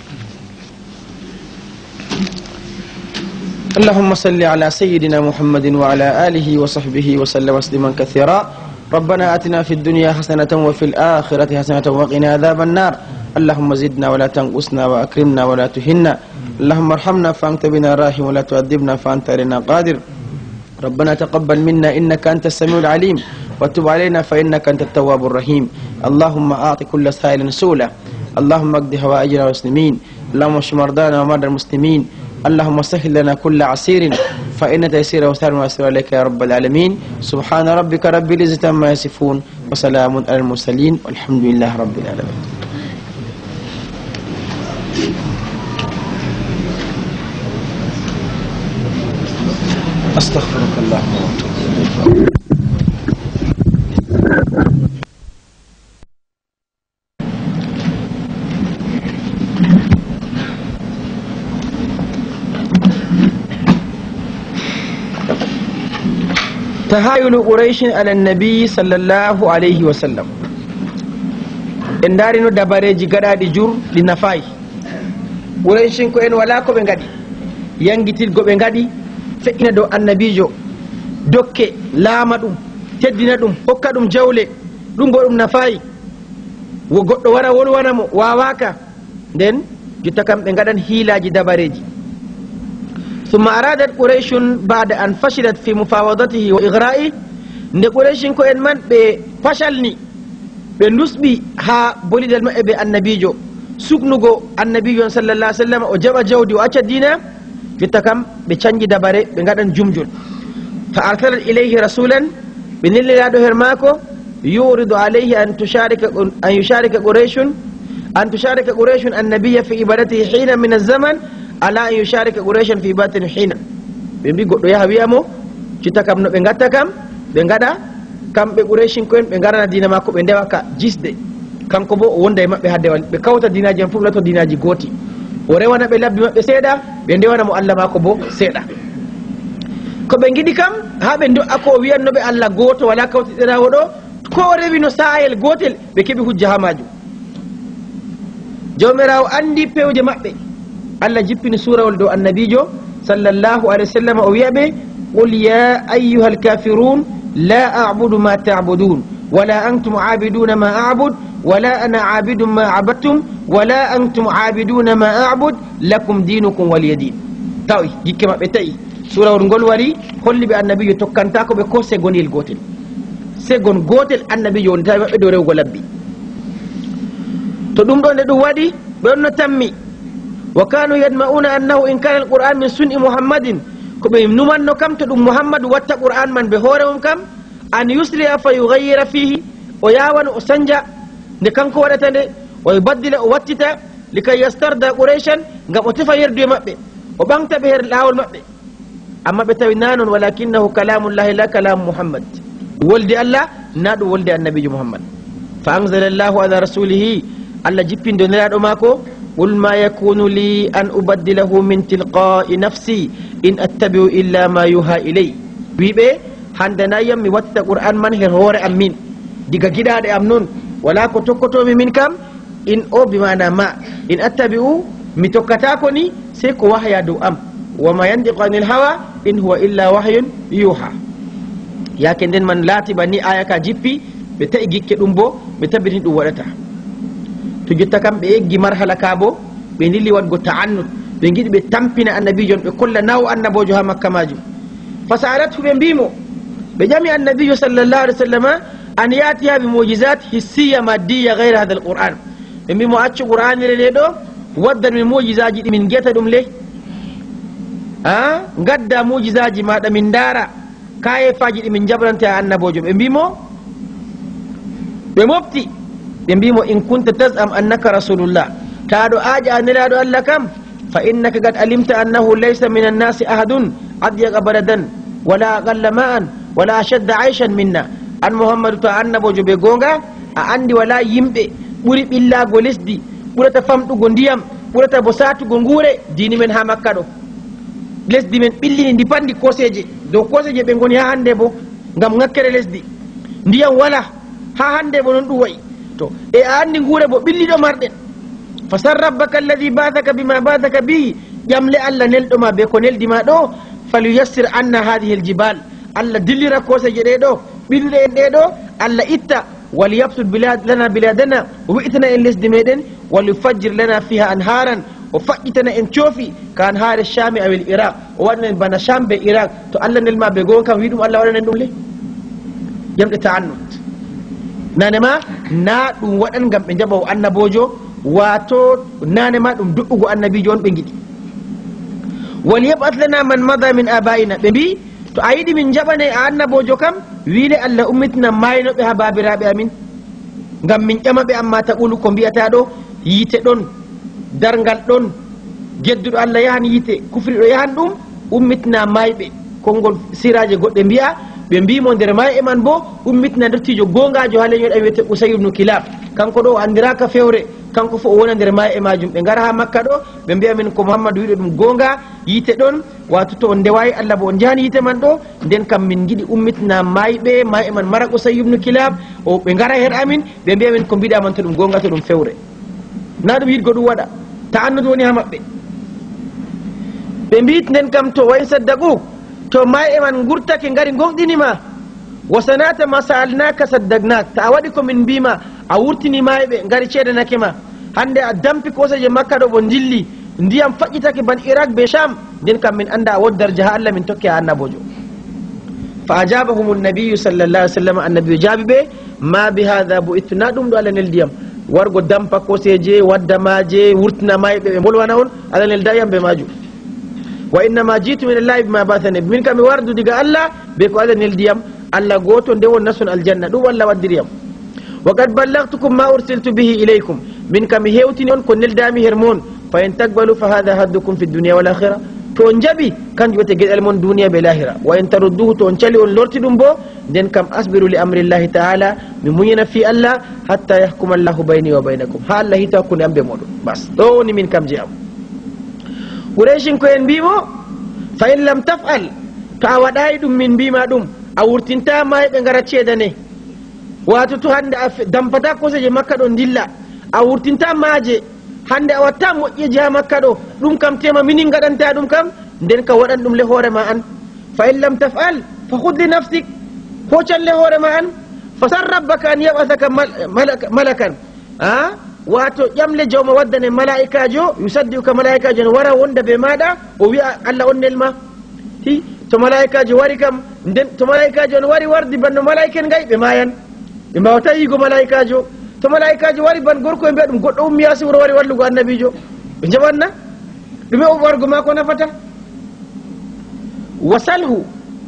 اللهم صل على سيدنا محمد وعلى آله وصحبه وسلم تسليما كثيرا ربنا آتنا في الدنيا حسنة وفي الآخرة حسنة وقنا عذاب النار اللهم زدنا ولا تنقصنا وأكرمنا ولا تهنا اللهم ارحمنا فأنت بنا راحم ولا تؤدبنا فأنت علينا قادر ربنا تقبل منا إنك أنت السميع العليم وتب علينا فإنك أنت التواب الرحيم اللهم أعط كل سائل سؤله اللهم اقض حوائجنا المسلمين اللهم اشف مرضانا ومرضى المسلمين اللهم سهل لنا كل عسير فإن تيسير وسهل ويسر عليك يا رب العالمين سبحان ربك رب العزة عما يصفون وسلام على المرسلين والحمد لله رب العالمين أستغفرك اللهم وأتوب إليك تهايل قريش على النبي صلى الله عليه وسلم en darino dabareji gaɗaɗi jur ɗi nafayi qurayshin ko en wala ko ɓe gaɗi yangitirgo ɓe gaɗi feƴƴina dow annabijo dokke laama ɗum teddina ɗum hokka ɗum jawle ɗum bo ɗum nafayi wo goɗɗo wara wolwanamo wawaka nden jotta kam ɓe gaɗan hiilaji dabareji ثم أرادت قريش بعد أن فشلت في مفاوضته وإغرائه nde qurayshin ko en man ɓe facalni ɓe dusɓi ha bolidal maɓɓe ɓe annabijo suknugo annabijo sallallah alih sallam o jaɓa jawdi o acca dina jotta kam ɓe canji dabare ɓe gaɗan jumjol fa arsalat ilayhi rasulan ɓe nelliraɗo her maako yuridu alayhi an tusharika an yusharika qurayshun an tusharika qurayshun annabiya fi ibadatihi hina min alzaman ala an yusharika qurayshan fi ibadatin hina ɓe mbi goɗɗo yaha wiyamo jotta kam no ɓe gatta kam ɓe gaɗa kamɓe qurayshin ko en ɓe garana dina makko ɓe ndewa ka jisde kanko bo o wonda e maɓɓe hadde ɓe kawta dinaji en fof lato dinaji gooti o rewana ɓe labbi maɓɓe seeɗa ɓe ndewana mo Allah makko bo seeɗa ko ɓe giɗi kam ha ɓe do'a ko o wiyannoɓe Allah gooto wala kawtiɗirawo ɗo ko o rewi no sayel gotel ɓe keeɓi hujja ha majum jawmirawo andi pewje maɓɓe Allah jippini surawol dow annabijo sallallahu alaihi wa sallam o wiya ɓe qul ya ayyuha alkafirun la a'budu ma ta'budun wala antum 'abiduna ma a'bud ولا أنا عابد ما عبدتم ولا أنتم عابدون ما أعبد لكم دينكم ولي دين تاوي يكما بتاي سورة ورنقول وري كل بأنبي تكنتاكو بكو سيغوني الغوتل سيغون غوتل النبي يونتاي بدوري وغلبي تدوم دون دو وادي بأنه تمي وكانوا يدمعون أنه إن كان القرآن من سنة محمد كبيم نمان نكم تدوم محمد واتق القرآن من بهورهم كم أن يسرع فيغير فيه وياوان أسنجا نكنكو ودتني ويبدل واتتا لكي يسترد قريشا نقم تفير دي مأبي وبانت بهر الأول مأبي أما بتوينان ولكنه كلام الله لا كلام محمد ولد الله نادو ولد النبي محمد فأنزل الله على رسوله الله جبين دونيرا أماكو قل ما يكون لي أن أبدله من تلقاء نفسي إن أتبع إلا ما يوحى إلي ويبه handana yam mi watta qur'an man her hore amin diga gidade am non wala ko tokkoto mi min kam in o bi mana ma in attabi'u mi tokkata ko ni sai ko wahya do am wa ma yandiqu anil hawa in huwa illa wahyun yuha ya kenden man lati bani aya ka jippi be tay gikke dum bo be tabiti dum wadata to jotta kam be eggi marhala ka bo be ndilli wadgo ta'annut be ngidi be tampina annabi jon be kolla naw annabojo ha makka maju fasalatu be mbimo بجميع النبي صلى الله عليه وسلم أن يأتيها بمعجزات حسية مادية غير هذا القرآن بمي مؤتش قرآن لليدو ودن من معجزات من جيتا دم ليه ها قد معجزات ما من دارا كاي فاجد من جبرا تيا النبوجو بميمو بمبتي بميمو إن كنت تزعم أنك رسول الله تادو آجا نلادو ألكم فإنك قد علمت أنه ليس من الناس أحد أضيق أبدا ولا أقل ماء ولا أشد عيشا منا أن محمد تعالى بوجو بيغونغا عندي ولا يمبي بوري بالله غولسدي بوري تفهمتو غونديام بوري تبوساتو غونغوري ديني من ها مكادو lesdi men billini ndi pandi koseje do koseje be ngoni ha hande bo ngam ngakkere lesdi ndiyam wala ha hande bo non dum wayi to e andi ngure bo billido marden fasar rabbaka alladhi ba'athaka bima ba'athaka bi jamle alla neldo ma be ko neldi ma do falyuyassir anna hadhihi aljibal alla dillira koseje de do billude en de do alla itta وليبسط بلاد لنا بلادنا وبئتنا إن لسد ميدن وليفجر لنا فيها أنهارا وفقتنا إن تشوفي كأنهار الشام أو العراق وأن بنا شام بالعراق تؤلن الماء بيقول كم يدوم الله ولا ندوم ليه جمع تعنت نانما نادم وأن جم من جبوا أن بوجو واتو نانما دم دقوا أن بيجون بنجدي وليبعث لنا من مضى من آبائنا ببي to ayidi min jabane annabojo kam wiile Allah ummitna mayno be ha babirabe amin ngam min ƴama be amma taqulu ko mbiyata do yite don dargal don geddudo Allah yahan yite kufri do yahan dum ummitna maybe kongol siraje godde mbiya be mbimo der may e man bo ummitna dertijo gongajo halen yoda wete Usayr ibn Kilab kanko do andiraka fewre kanko fo wona der may e majum be ngara ha Makka do be mbiya min ko Muhammad wiide dum gonga yite don wato to onde wayi Allah bo on jani yite man do den kam min gidi ummitna maybe may e man mara Usayr ibn Kilab o be ngara her amin be mbiya min ko bida man to dum gonga to dum fewre na dum yidgo dum wada ta andu woni ha mabbe be mbit den kam to way saddagu to may e man gurtake ngari gongdinima wasanata masalnaka saddagnak ta wadi ko min bima a wurtini maybe ngari ceedanake ma hande a dampi kosaje Makka do bo dilli ndiyam fajjitake ban Iraq be Sham den kam min anda woddar jaha Allah min tokki annabojo fa ajabahum an-nabiy sallallahu alaihi wasallam annabi jabibe ma bi hadha bu itna dum do Allah nel diyam wargo dampa koseje wadda maje wurtina maybe be bolwana on Allah nel dayam be maju wa inna ma jitu min Allah bima bathani min kam wardu diga Allah be ko Allah nel diyam Allah goto nde won nasun aljanna dum walla waddiriyam وقد بلغتكم ما أرسلت به إليكم من كم هيوتين كن الدامي هرمون فإن تقبلوا فهذا هدكم في الدنيا والآخرة تونجبي كان جوت جد المون دنيا بالآخرة وإن تردوه تونشلي ونلورت دمبو دين كم أصبروا لأمر الله تعالى ممين في الله حتى يحكم الله بيني وبينكم ها الله تكون أم بمولو بس دوني من كم جاء وريشن كوين بيمو فإن لم تفعل تعودايد من بيما دم أو ارتنتا ما يبنغرتشي دني wato to hande dampata ko je Makka do dilla a wurtinta maaje hande a watta moƴƴe je Makka do dum kam tema minin gadanta dum kam den ka wadan dum le hore ma an fa in lam taf'al fa khudh li nafsik ko challe hore ma an fasar rabbaka an yab'athaka malakan a wato ƴamle jawma waddane malaikajo yusaddiuka malaikajo wara wonda be maɗa o wi'a allah on nelma hi to malaikajo wari kam nden to malaikajo on wari wardi banno malaiken ngay ɓe mayan ɓe mbawata yigo malaikajo to malaikajo wari ban gorko e mbiya ɗum goɗɗo ummi yasi wuro wari wallugo annabijo ɓe jaɓanna ɗume o wargo ma ko nafata wasalhu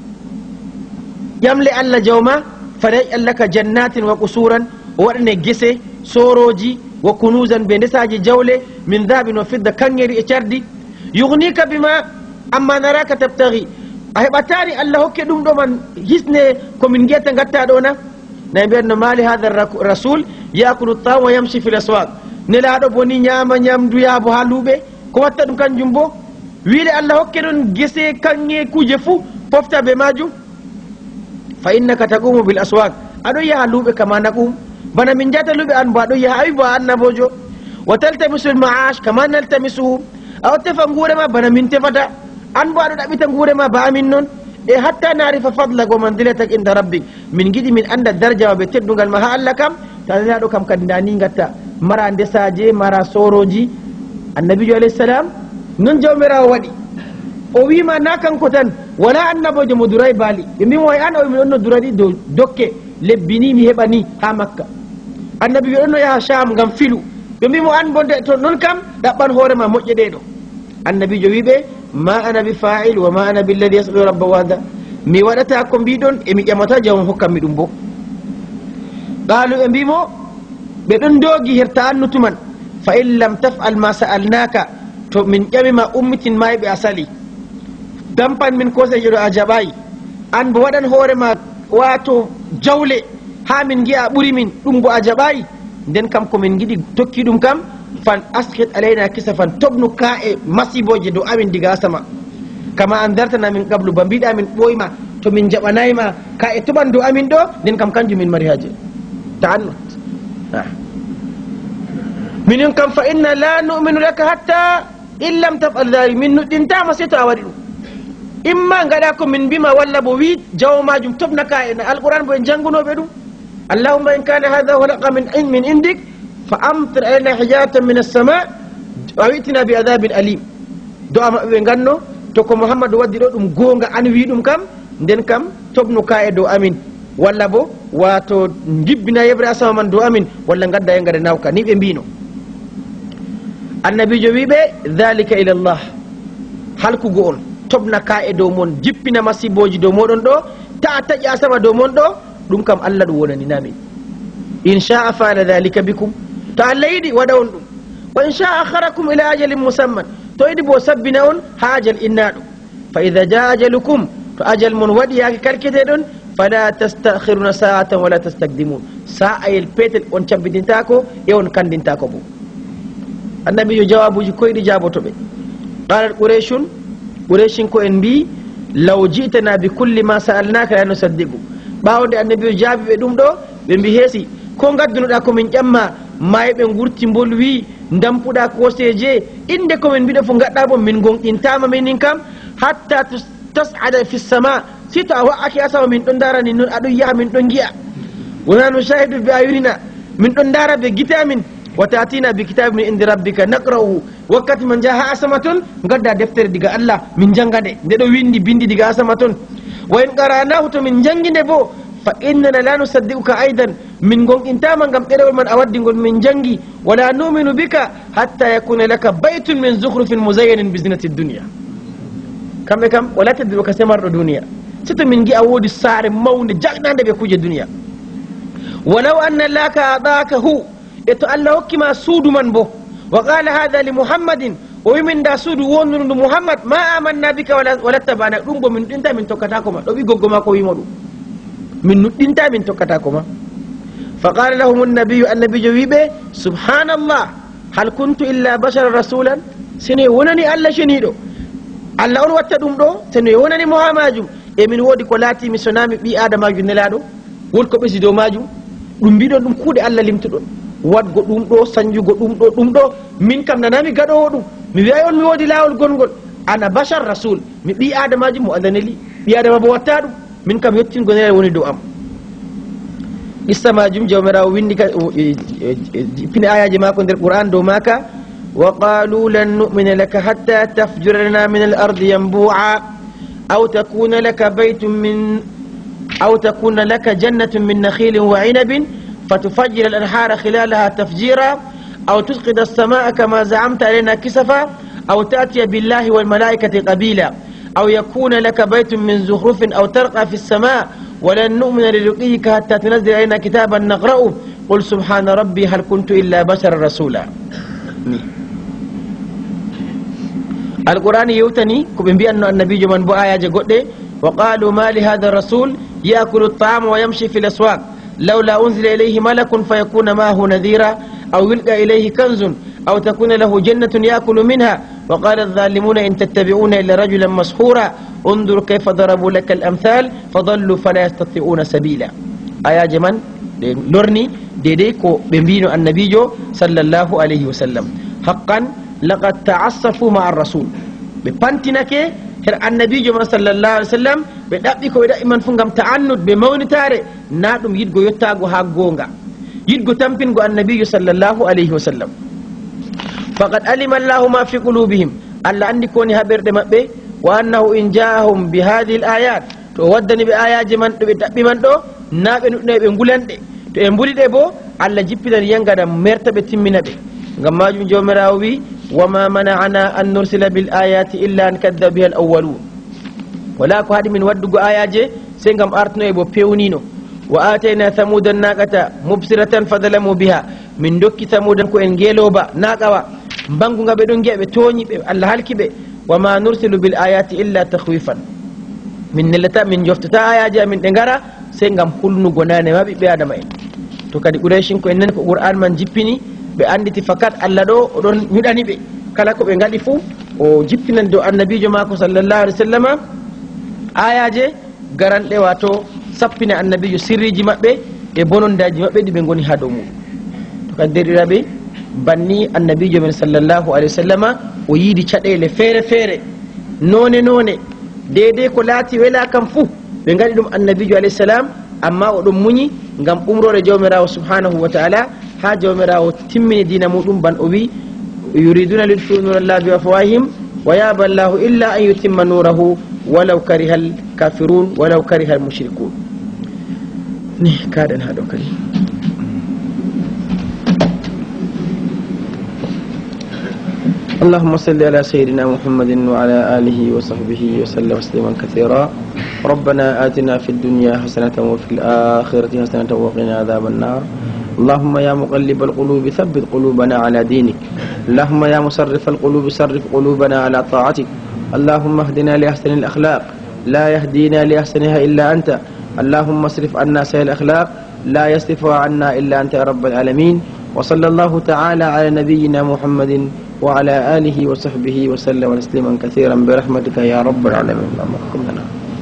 ƴamle allah jawma fada yallaka jannatin wa qusuran o waɗane gese soroji wa kunuzan be ndesaji jawle min dhabin wa fidda kangeri e cardi yughnika bima amma naraka tabtaghi a heɓatani allah hokke ɗum ɗo man hisne komin guiyata gatta ɗo na nayi mbiyatno mali hada rasul yakulu tam wa yamshi fil aswaq nelaɗo boni ñama ñamdu yaabo ha luuɓe ko watta ɗum kanjum bo wiide allah hokke ɗon gese kange kuje fuu pofta be majum fa innaka taqumu bil aswaq aɗo yaha luuɓe kama naqum bana min jata luɓe an bo aɗo yaha awi bo a annabojo wa taltamisu l maash kama naltamisuhu awa tefa guurema bana min tefata an bo aɗo ɗaɓɓita guurema ba amin noon e hatta narifa fadlago mandilatak inda rabbik min giɗi min anda darjawa ɓe teddugal ma ha allah kam tanaɗo kam kadi ndani gatta mara ndesaje mara soroji annabijo alayhi salam non jawmirawo waɗi o wima na kanko tan wala annabojo mo duray baali ɓe mbimo way an o mi ɗon no durani dow dokke lebbini mi heɓani ha makka annabi ɓe ɗon no yaha sham ngam filu ɓe mbimo an bonde to non kam ɗaɓɓan hoorema moƴƴe ɗeɗo annabijo wiɓe ma ana bi fa'il wa ma ana billadi yaslu rabba wahda mi waɗata ko mbiɗon emi ƴamata jawm hokkanmi ɗum bo qalu ɓe mbimo ɓe ɗon doogi herta annutuman fa in lam taf'al ma sa'alnaka to min ƴamima ummitin ma ɓe a sali dampan min koseje ɗo a jaɓayi an bo waɗan hoorema wato jawle ha min giya ɓuri min ɗum bo a jaɓayi nden kam komin giɗi tokki ɗum kam fan askit alayna kisafan tobnu ka e masiboje dow amin diga asama kama andartana min qablu ba mbiɗa min ɓoyma to min jaɓanayma ka e toɓan dow amin ɗo nden kam kanjum min mari haje ta'annut minin kam fa inna la nu'minu laka hatta in lam taf'al dhalik min nuɗɗintama sey to a waɗi ɗum imma gaɗa ko min mbima walla bo wi jawo majum tobnaka en alquran bo en janggunoɓe ɗum allahumma in kana hadha hulaqa min min indik fa amtir alayna hijaratan min as-sama wa wi'tina bi adhabin alim do ama ɓe ganno to ko mouhammadou waddi ɗo ɗum gonga an wi ɗum kam nden kam tobnuka e dow amin walla bo wato jibbina yebre asama man dow amin walla gadda e ngade nawka ni ɓe mbino annabijo wiɓe dhalika ila llah halkugo on tobna ka e dow mon jippina masiboji dow moɗon ɗo ta taƴi asama dow mon ɗo ɗum kam allah ɗum wonaninami insha'a fa'ala dhalika bikum to allah yiɗi waɗa on ɗum wa insha'a akharakum ila ajalin musamman to yiɗi bo sabbina on ha ajal innaɗo fa ida jaa ajalukum to ajal mon waɗi yaake karketeɗon fala tastakhiruna sa'atan wala tastakdimun sa'ayel petel on cabbitintako e on kandintako bo annabi yo jawabuji koyɗi jabotoɓe qalat qurayshun qurayshin ko en mbi law ji'tana bi kulli ma sa'alnaka la nusaddiqu ɓawde annabi yo jaabiɓe ɗum ɗo ɓe mbi heesi ko gaddunoɗa komin ƴamma maye ɓe gurti bolwi dampuɗa koseje inde komin mbiɗo fo gaɗɗa bo min gonɗintama minin kam hatta tas'ada fi sama si to a wa'aki asama min ɗon darani noon aɗon yaha min ɗon giya wona no shahidu bi ayunina min ɗon dara be gite amin wa tatina bi kitabi min indi rabbika naqra'uhu wakkati man jaha asama toon gadda deftere diga allah min jangade nde ɗo windi bindi diga asama toon wa in qara'nahu to min janginde bo fa innana la nusaddiquka aidan min gonɗintama gam ɗerewol man a waddi ngol min jangi wala numinu bika hatta yakuna laka baytun min zuhrufin muzayyanin bi zinati dunya kamɓe kam wala tedduɗo ka semarɗo duniya sito min gi a woodi saare mawde jagɗande ɓe kuje duniya walaw anna laka aɗaka hu e to allah hokkima suudu man bo wa qala hada li muhammadin o wimin da suudu wondudu muhammad ma amanna bika wala tabana ɗum bo min ɗinta min tokkatako ma ɗo ɓi goggo ma ko wimo ɗum min nuɗɗinta min tokkatako ma fa qala lahum annabiyu annabijo wiɓe subhanallah hal kuntu illa bashara rasulan sene wonani allah ceniɗo allah on watta ɗum ɗo sene wonani mo ha majum e min woodi ko laati mi sonami ɓi adamaju nelaɗo won ko ɓesi dow majum ɗum mbiɗon ɗum kuuɗe allah limtuɗon wadgo ɗum ɗo sañjugo ɗum ɗo ɗum ɗo min kam nanami gaɗowo ɗum mi wiyay on mi woodi lawol gongol ana bachar rasul mi ɓi adamaji mo allah neli ɓi adama bo watta ɗum min kam yettingo nelal woni dow am قصة جم جومرا ويندك في آية جماعة من القرآن دوماكا وقالوا لن نؤمن لك حتى تفجر لنا من الأرض ينبوعا أو تكون لك بيت من أو تكون لك جنة من نخيل وعنب فتفجر الأنهار خلالها تفجيرا أو تسقط السماء كما زعمت علينا كسفا أو تأتي بالله والملائكة قبيلا أو يكون لك بيت من زخرف أو ترقى في السماء ولن نؤمن لرقيك حتى تنزل علينا كتابا نقرأه قل سبحان ربي هل كنت إلا بشرا رسولا. القرآن يوتني كبن بأن النبي من بآية جقود وقالوا ما لهذا الرسول يأكل الطعام ويمشي في الأسواق لولا أنزل إليه ملك فيكون معه نذيرا أو يلقى إليه كنز أو تكون له جنة يأكل منها وقال الظالمون إن تتبعون إلا رجلا مسحورا انظر كيف ضربوا لك الأمثال فضلوا فلا يستطيعون سبيلا. آية جمان لورني ديديكو بمبينو النبي صلى الله عليه وسلم حقا لقد تعصفوا مع الرسول ببانتنك هر النبي صلى الله عليه وسلم بدأبكو بدأ فنغم تعنت بمونتاري نادم يدغو يتاغو هاغونغا يدغو تمبينغو النبي صلى الله عليه وسلم فقد علم الله ما في قلوبهم ألا أني كوني هبرد مبه وأنه إن جاءهم بهذه الآيات تودني بآيات من بمن دو نابن نبنغولن to en mburiɗe bo Allah jippinan yangada mertaɓe timminaɓe ngam majum jawmirawo wi wama mana'ana an nursila bil ayati illa an kadda biha al awwalun wala ko haɗi min waddugo ayaje sey ngam artano e bo pewnino wa atayna thamuda naqata mubsiratan fadalamu biha min dokki thamudan ko en ngeloba naqawa banguga ɓe ɗon giya ɓe tooñi ɓe Allah halkiɓe wama nursilu bil ayati illa takhwifan min nellata min joftata ayaji amin ɗe ngara sey ngam hulnugo nane ma ɓiɓɓe adama en to kadi qurayshin ko en nani ko qur'an man jippini ɓe anditi fakat Allah ɗo oɗon ñuɗani ɓe kala ko ɓe ngaɗi fuu o jippinan dow annabijo mako sallallahu alaihi wa sallama ayaje garanɗe wato sappina annabijo sirriji maɓɓe e bonondaji maɓɓe ɗi ɓe goni ha dow muɗum to kadi derɗiraɓe banni annabijo men sallallahu alaihi wa sallama o yiidi caɗele feere feere none none deydey ko laati wela kam fuu ɓe ngaɗi ɗum annabijo alayhi salam amma oɗon muñi ngam umrore jawmirawo subhanahu wa ta'ala ha jawmirawo timmini dina muɗum ban o wi yuriduna liyutfi'u nurallahi bi afwahihim wa yaba allahu illa an yutimma nurahu walaw kariha al kafirun walaw kariha al mushrikun ni kaɗen ha ɗo kadi اللهم صل على سيدنا محمد وعلى آله وصحبه وسلم تسليما كثيرا ربنا آتنا في الدنيا حسنة وفي الآخرة حسنة وقنا عذاب النار اللهم يا مقلب القلوب ثبت قلوبنا على دينك اللهم يا مصرف القلوب صرف قلوبنا على طاعتك اللهم اهدنا لأحسن الأخلاق لا يهدينا لأحسنها إلا أنت اللهم اصرف عنا سيء الأخلاق لا يصرفها عنا إلا أنت يا رب العالمين وصلى الله تعالى على نبينا محمد وعلى آله وصحبه وسلم تسليما كثيرا برحمتك يا رب العالمين اللهم احكم لنا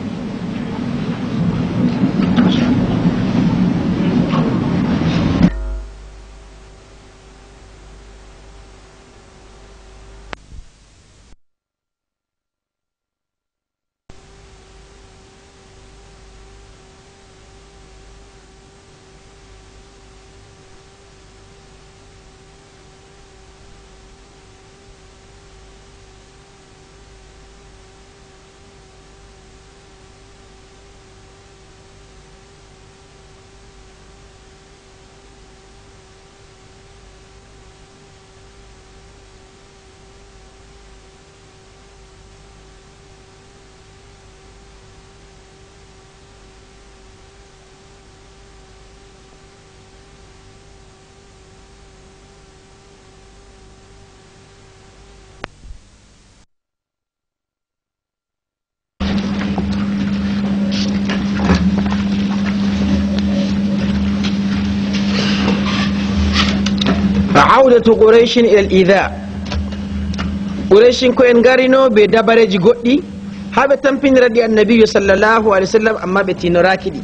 عودة قريش إلى الإيذاء قريش كوين غارينو بدبرج غدي هذا تمبين ردي النبي صلى الله عليه وسلم أما بتينو راكدي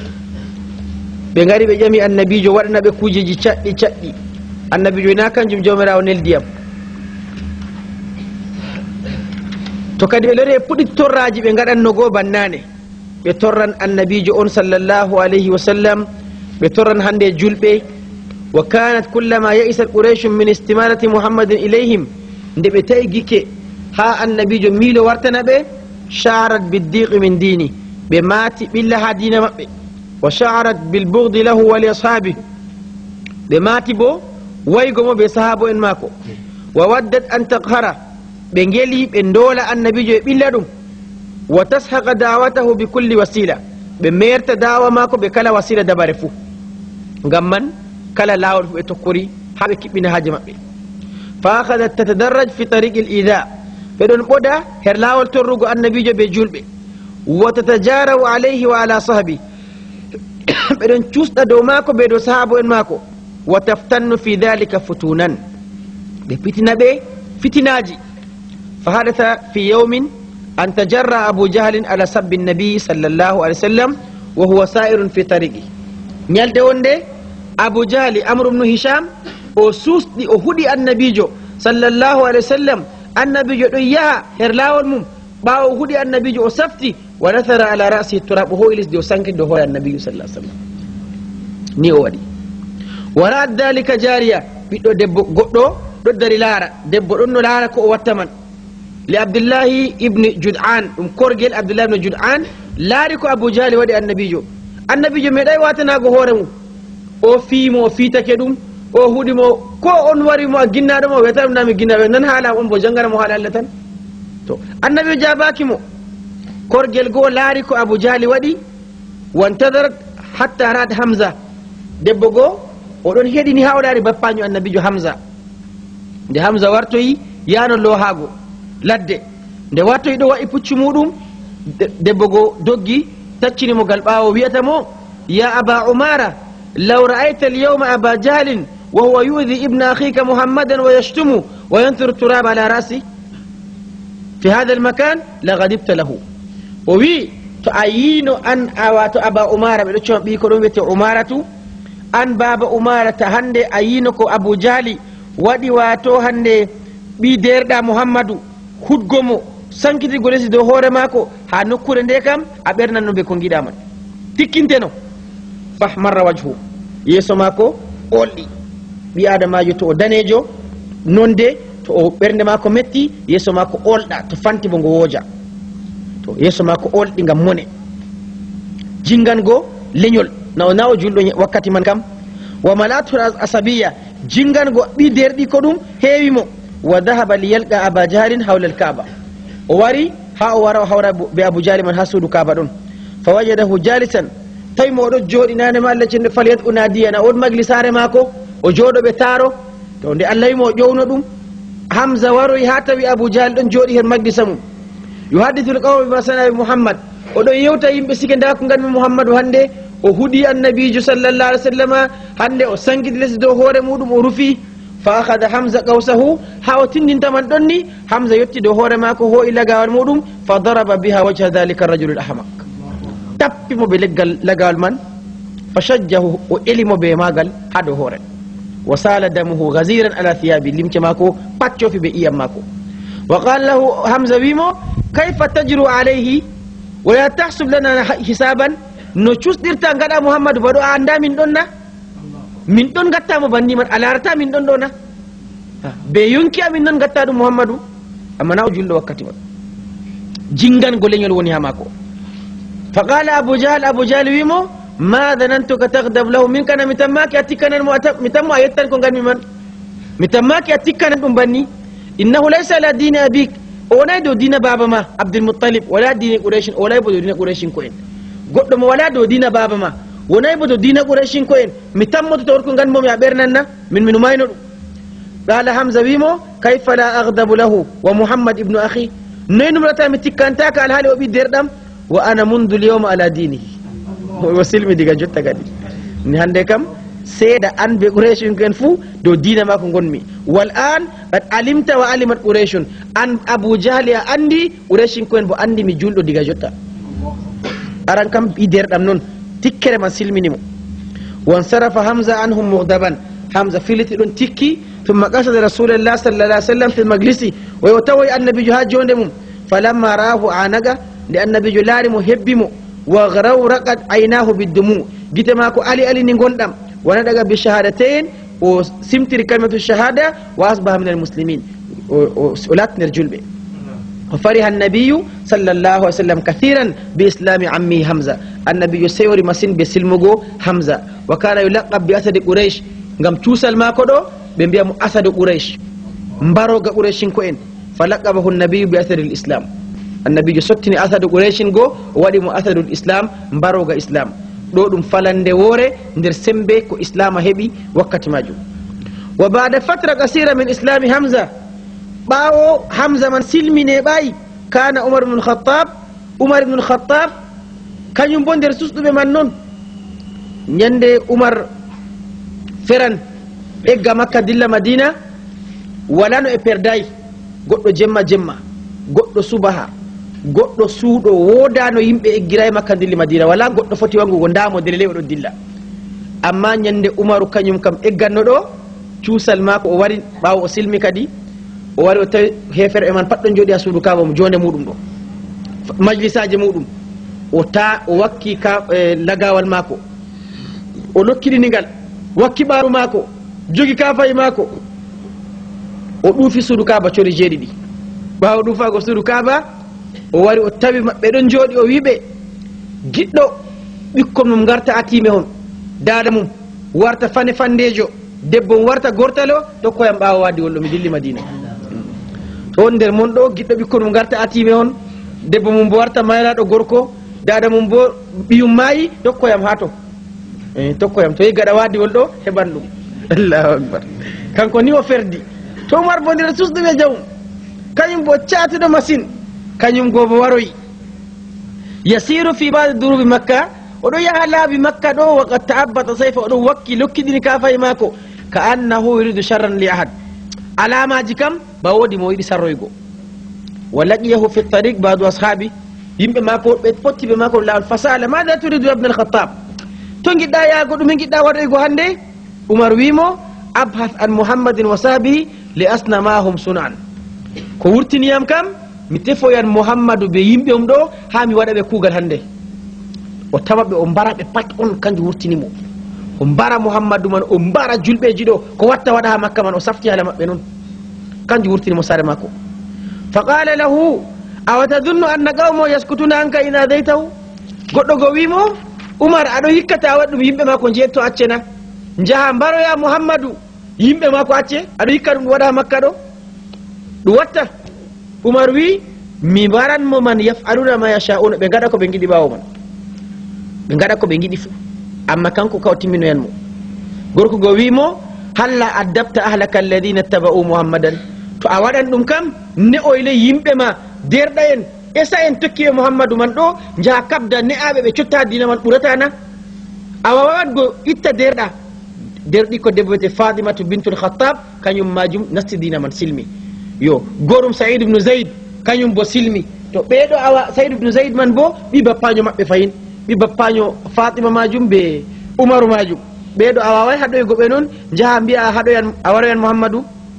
بغاري بجميع النبي جو ورنا بكوجي تشادي تشادي النبي جو ناكان جم جومراو نيل ديام to kadi ɓe lori e puɗi torraji ɓe gaɗanno goo bannane ɓe torran annabijo on sallllahu alayhi wa sallam بترن هندي جلبي وكانت كلما يئس قريش من استمارة محمد إليهم ndebetaygi ke ha annabijo miilo wartana ɓe sharat biddiqi min dini ɓe maati ɓilla ha dina maɓɓe wa sharat bilbugdi lahu wa li ashabi ɓe maati bo waygo mo ɓe sahabo en maako wa waddat an taqhara ɓe ngeli ɓe ndoola annabijo e ɓilla ɗum wa tashaqa dawatahu bi kulli wasila ɓe merta dawa maako ɓe kala wasila dabare fuu ngam man kala lawol fu ɓe tokkori ha ɓe kiɓɓina haaje maɓɓe فأخذت تتدرج في طريق الإيذاء بدون بدا هرلاول ترغو النبي بجلبه وتتجاروا عليه وعلى صحبه بدون تشوست دوماكو بدو صحابو ماكو وتفتن في ذلك فتونا بفتنة به فتناجي فحدث في يوم أن تجرى أبو جهل على سب النبي صلى الله عليه وسلم وهو سائر في طريقه نيال دي أبو جهل أمر بن هشام o susɗi o huɗi annabijo sallllahu alih wa sallam annabijo ɗon yaha her lawol mum ɓawo o huɗi annabijo o safti wa nathara ala rasi turab o hoyi lesdi o sankide o hoore annabijo sallah sallam ni o waɗi wara dalika jariya ɓiɗɗo debbo goɗɗo ɗo dari laara debbo ɗon no laara ko o watta man li abdillahi ibne jud'an ɗum korguel abdoullahi ibne jud'an laari ko abou jahli waɗi annabijo annabijo meeɗay watanago hoore mum o fiimo o fiitake ɗum o huɗimo ko on wari mo a ginnaɗo mo wiyata ɗum nami ginnaɗo nan haala on bo janggana mo haala Allah tan to annabi jabaki mo korgel goo laari ko abou jahli waɗi wantadarat hatta rat hamza debbo goo oɗon heɗini ha o laari bappaño annabijo hamza nde hamza wartoyi yano lohago ladde nde wartoyi ɗo waɗi puccu muɗum debbo goo doggi taccinimo gal ɓawo wiyata mo ya aba umara law ra'ayta alyawma aba jahlin وهو يؤذي ابن أخيك محمدا ويشتمه وينثر التراب على رأسه في هذا المكان لغضبت له ووي تأيين أن أوات أبا أمارة بلوشم بيكرون بيت أمارة أن بابا أمارة هند أيينك أبو جالي ودي واتو هند بيدير دا محمد خدقمو سنكتي قوليسي دو هوري ماكو هانوكور انديكم أبرنا نبكون جداما تكينتنو فاحمر وجهه يسو ماكو أولي ɓi adamajo to o danejo nonde to o ɓernde mako metti yesso mako olɗa to fanti bo ngo wooja to yesso mako olɗi ngam mone jingango leñol na o nawo julɗo wakkati man kam wa malatu asabiya jingango ɓi derɗi ko ɗum heewi mo wa dahaba li yalqa aba jahalin hawla al kaaba o wari ha o wara o hawra be abou jahli man ha suudu kaaba ɗon fa wajadahu jalisan tawi mo oɗo jooɗi nanema allah cende falyat unadiyana on maglisare mako o jooɗo ɓe taaro to nde allah wimo o ƴowno ɗum hamza waroyi ha tawi abou jahal ɗon jooɗi hen maglisa mum yuhaddithul qawma bima sana bi mouhammad oɗon yewta yimɓe sike nda ko ganmi mouhammadou hannde o huuɗi annabijo sallallah alih w sallam hannde o sankidi lesdi dow hoore muɗum o rufi fa ahada hamza qawsahu ha o tindintaman ɗon ni hamza yetti dow hoore mako hoyi lagawal muɗum fa daraba biha wajha dhalika rajulul ahmak tappimo ɓe leggal lagawal man fa shajjahu o elimo be magal ha dow hoore وسال دمه غزيرا على ثيابه لمك ماكو باتشو في بئيام ماكو وقال له حمزة بيمو كيف تجرؤ عليه ولا تحسب لنا حسابا نشوس ديرتا غدا محمد بدو اندا من دوننا من دون غتا مو بندي من الارتا من دون دونا be yonki amin non gatta dum muhammadu amma naw juldo wakkati won jingan go leñol woni ha mako fa qala abu jahl abu jahl wimo ma dhanantuka taghdab lahu min kana mitamaki atikana mitamma yettan ko ganmi man mitamaki atikana dum banni innahu laysa la dini abik onay do dina baba ma abdul muttalib wala dini quraish wala bo dina quraish ko en goddo mo wala do dina baba ma wonay bo do dina quraish ko en mitammo to ko ganmo mi abernanna min min mayno dum قال حمزة بيمو كيف لا أغضب له ومحمد ابن أخي نين مرتا متكانتاك على هالي وبي ديردم وأنا منذ اليوم على دينه وسلمي ديغا جوتا غادي ني هاندي كام سيدا أن بقريش كان فو دو دينا ما كنغنمي والآن قد علمت وعلمت قريش أن أبو جهل أندي قريش كان بو أندي مي جولدو ديغا جوتا أران كام بي ديردم نون تكري ما سلمي نيمو وانصرف حمزة عنهم مغضبا حمزة فيلت دون تيكي ثم قصد رسول الله صلى الله عليه وسلم في المجلس ويتوي النبي جهاد جوندم فلما راه عانقه لأن النبي لارم هبم وغرو رقد عيناه بالدموع gite mako ali ali ni gondam wana daga bi shahadatain o simtiri kalimatu shahada wa asbaha min almuslimin o latnir julbe وفرح النبي صلى الله عليه وسلم كثيرا بإسلام عمي حمزة النبي سيوري مسين بسلمغو حمزة وكان يلقب بأسد قريش ngam tusal mako do be biya mu asadu quraish mbaro ga quraishin ko en falaqabahu an-nabiy bi asad al-islam an-nabiy sottini asadu quraishin go wadi mu asadu al-islam mbaro ga islam do dum falande wore nder sembe ko islam hebi wakkati maju wa ba'da fatra qasira min islam hamza bawo hamza man silmine bay kana umar ibn al-khattab umar ibn al-khattab kanyum bonder susdube man non nyande umar feran egga makka dilla madina walano e perday goddo jemma jemma goddo subaha goddo suudo wodano yimbe eggiray makka dilla madina wala goddo foti wango go ndamo dele lewo do dilla amma nyande umaru kanyum kam egganno do ciusal mako o wari bawo o silmi kadi o wari o tawi hefere e man paddo jodi a suudu kaba mo jonde mudum do majlisaje mudum o ta o wakki ka e, lagawal mako o lokkidini ngal wakki baru mako jogi kafay mako o duufi suudu kaba cori jeedidi bawo duufago suudu kaba o wari o tawi mabbe don jodi o wiibe giddo bikkom mum garta atime hon dada mum warta fane fandejo debbo warta gortalo to koyam bawo wadi wollo mi dilli madina to nder mon do giddo bikkom mum garta atime hon debbo mum bo warta maylado gorko dada mum bo biyum mayi to koyam hato eh tokkoyam to gada wadi woldo heban dum Allahu akbar kanko ni o ferdi to mar bondir susdu be jaw kanyum bo chaatu do machine kanyum go bo waroyi yasiru fi ba'd durub makkah odo ya ala bi makkah do wa qad ta'abbata sayfa odo wakki lokkidini ka fay mako ka annahu yuridu sharran li ahad alama jikam ba wodi mo yidi sarroygo walaqiyahu fi at-tariq ba'd ashabi yimbe mako be potti be mako la fasala madha turidu ibn al-khattab to ngidda yaago dum ngidda wadaygo hande umar wimo abhath an muhammadin wa sahbihi li asna ma hum sunan ko wurtiniyam kam mi tefoyan muhammadu be yimbe um do ha mi wada be kugal hande o tawabe o mbara be pat on kanju wurtinimo o mbara muhammadu man o mbara julbeji do ko watta wada ha makka man o safti hala mabbe non kanju wurtinimo sare mako faqala lahu aw tadhunnu anna qawmo yaskutuna anka ina daytahu goddo go wimo umar ado hikkata wadum yimbe mako jetto accena jaha mbaro ya muhammadu yimbe mako acce ado hikkadum wada makka do du watta umar wi mi baran mo man yaf'aluna ma yasha'una be ngada ko be ngidi bawo man be ngada ko be ngidi fu amma kanko kaw timino yan mo gorko go wi mo halla adabta ahlaka alladhina tabau muhammadan to a wadan dum kam ne oyle yimbe ma derda en esa en tokki muhammadu man do ja kabda ne abe be cotta dina man burata na awa go itta derda derdi ko debbote fatimatu bintul khattab kanyum majum nasti dina man silmi yo gorum sa'id ibn zaid kanyum bo silmi to beedo awa sa'id ibn zaid man bo bi bappaño mabbe fayin bi bappaño fatima majum be umaru majum beedo awa way hado go be non jaha biya hado yan awaro yan muhammadu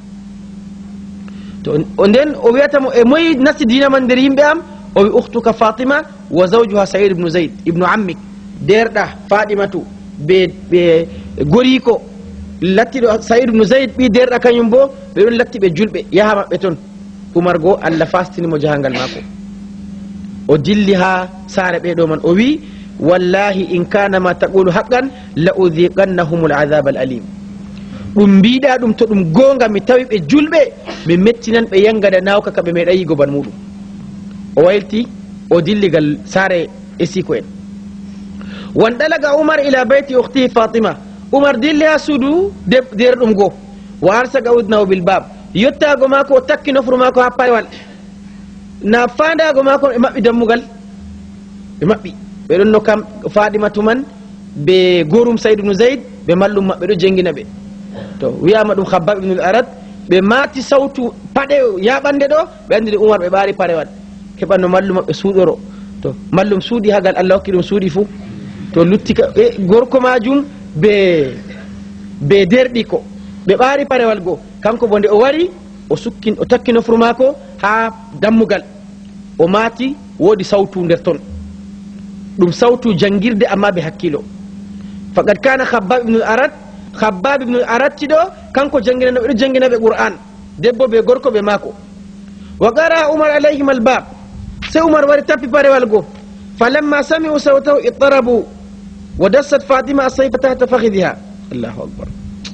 to onden o wiyata mo e moy nasti dina man der yimbe am o wi ukhtuka fatima wa zawjuha sa'id ibn zaid ibn ammik derda fatimatu be be goriko lattido sa'id ibn zaid bi derda kanyum bo be don latti be julbe yaha mabbe ton umar go alla fastini mo jahangal mako o dilliha sare be do man o wi wallahi in kana ma taqulu haqqan la udhiqannahum al'adhab al'alim dum biida dum to dum gonga mi tawi be julbe be mettinan be yangada nawka kabe me dayi go ban mudum o waylti o dilligal sare esiko en wandalaga umar ila bayti ukhti fatima umar dilliha sudu der dum go warsa gaudna bil bab yotta go mako takki nofru mako ha paywal na fanda go mako e mabbi dammugal e mabbi be don no kam fatima tuman be gorum said ibn zaid be mallum mabbe do jengina be to wiyama dum khabbab ibn al-arad be mati sautu pade ya bande do be andi umar be bari parewal kebanno mallum mabbe suudoro to mallum suudi hagal allah hokki dum suudi fu to luttika e gorko majum be be derdi ko be bari parewal go kanko bonde o wari o sukkin o takkino furmako ha dammugal o mati wodi sautu nder ton dum sautu jangirde amma be hakkilo faqad kana khabbab ibn al-arat khabbab ibn al-arat do kanko jangina no jangina be qur'an debbo be gorko be mako wa qara umar alayhim al-bab sai umar wari tappi parewal go falamma sami'u sawtahu ittarabu wa dassat fatima as-sayfa tahta fakhidha allahu akbar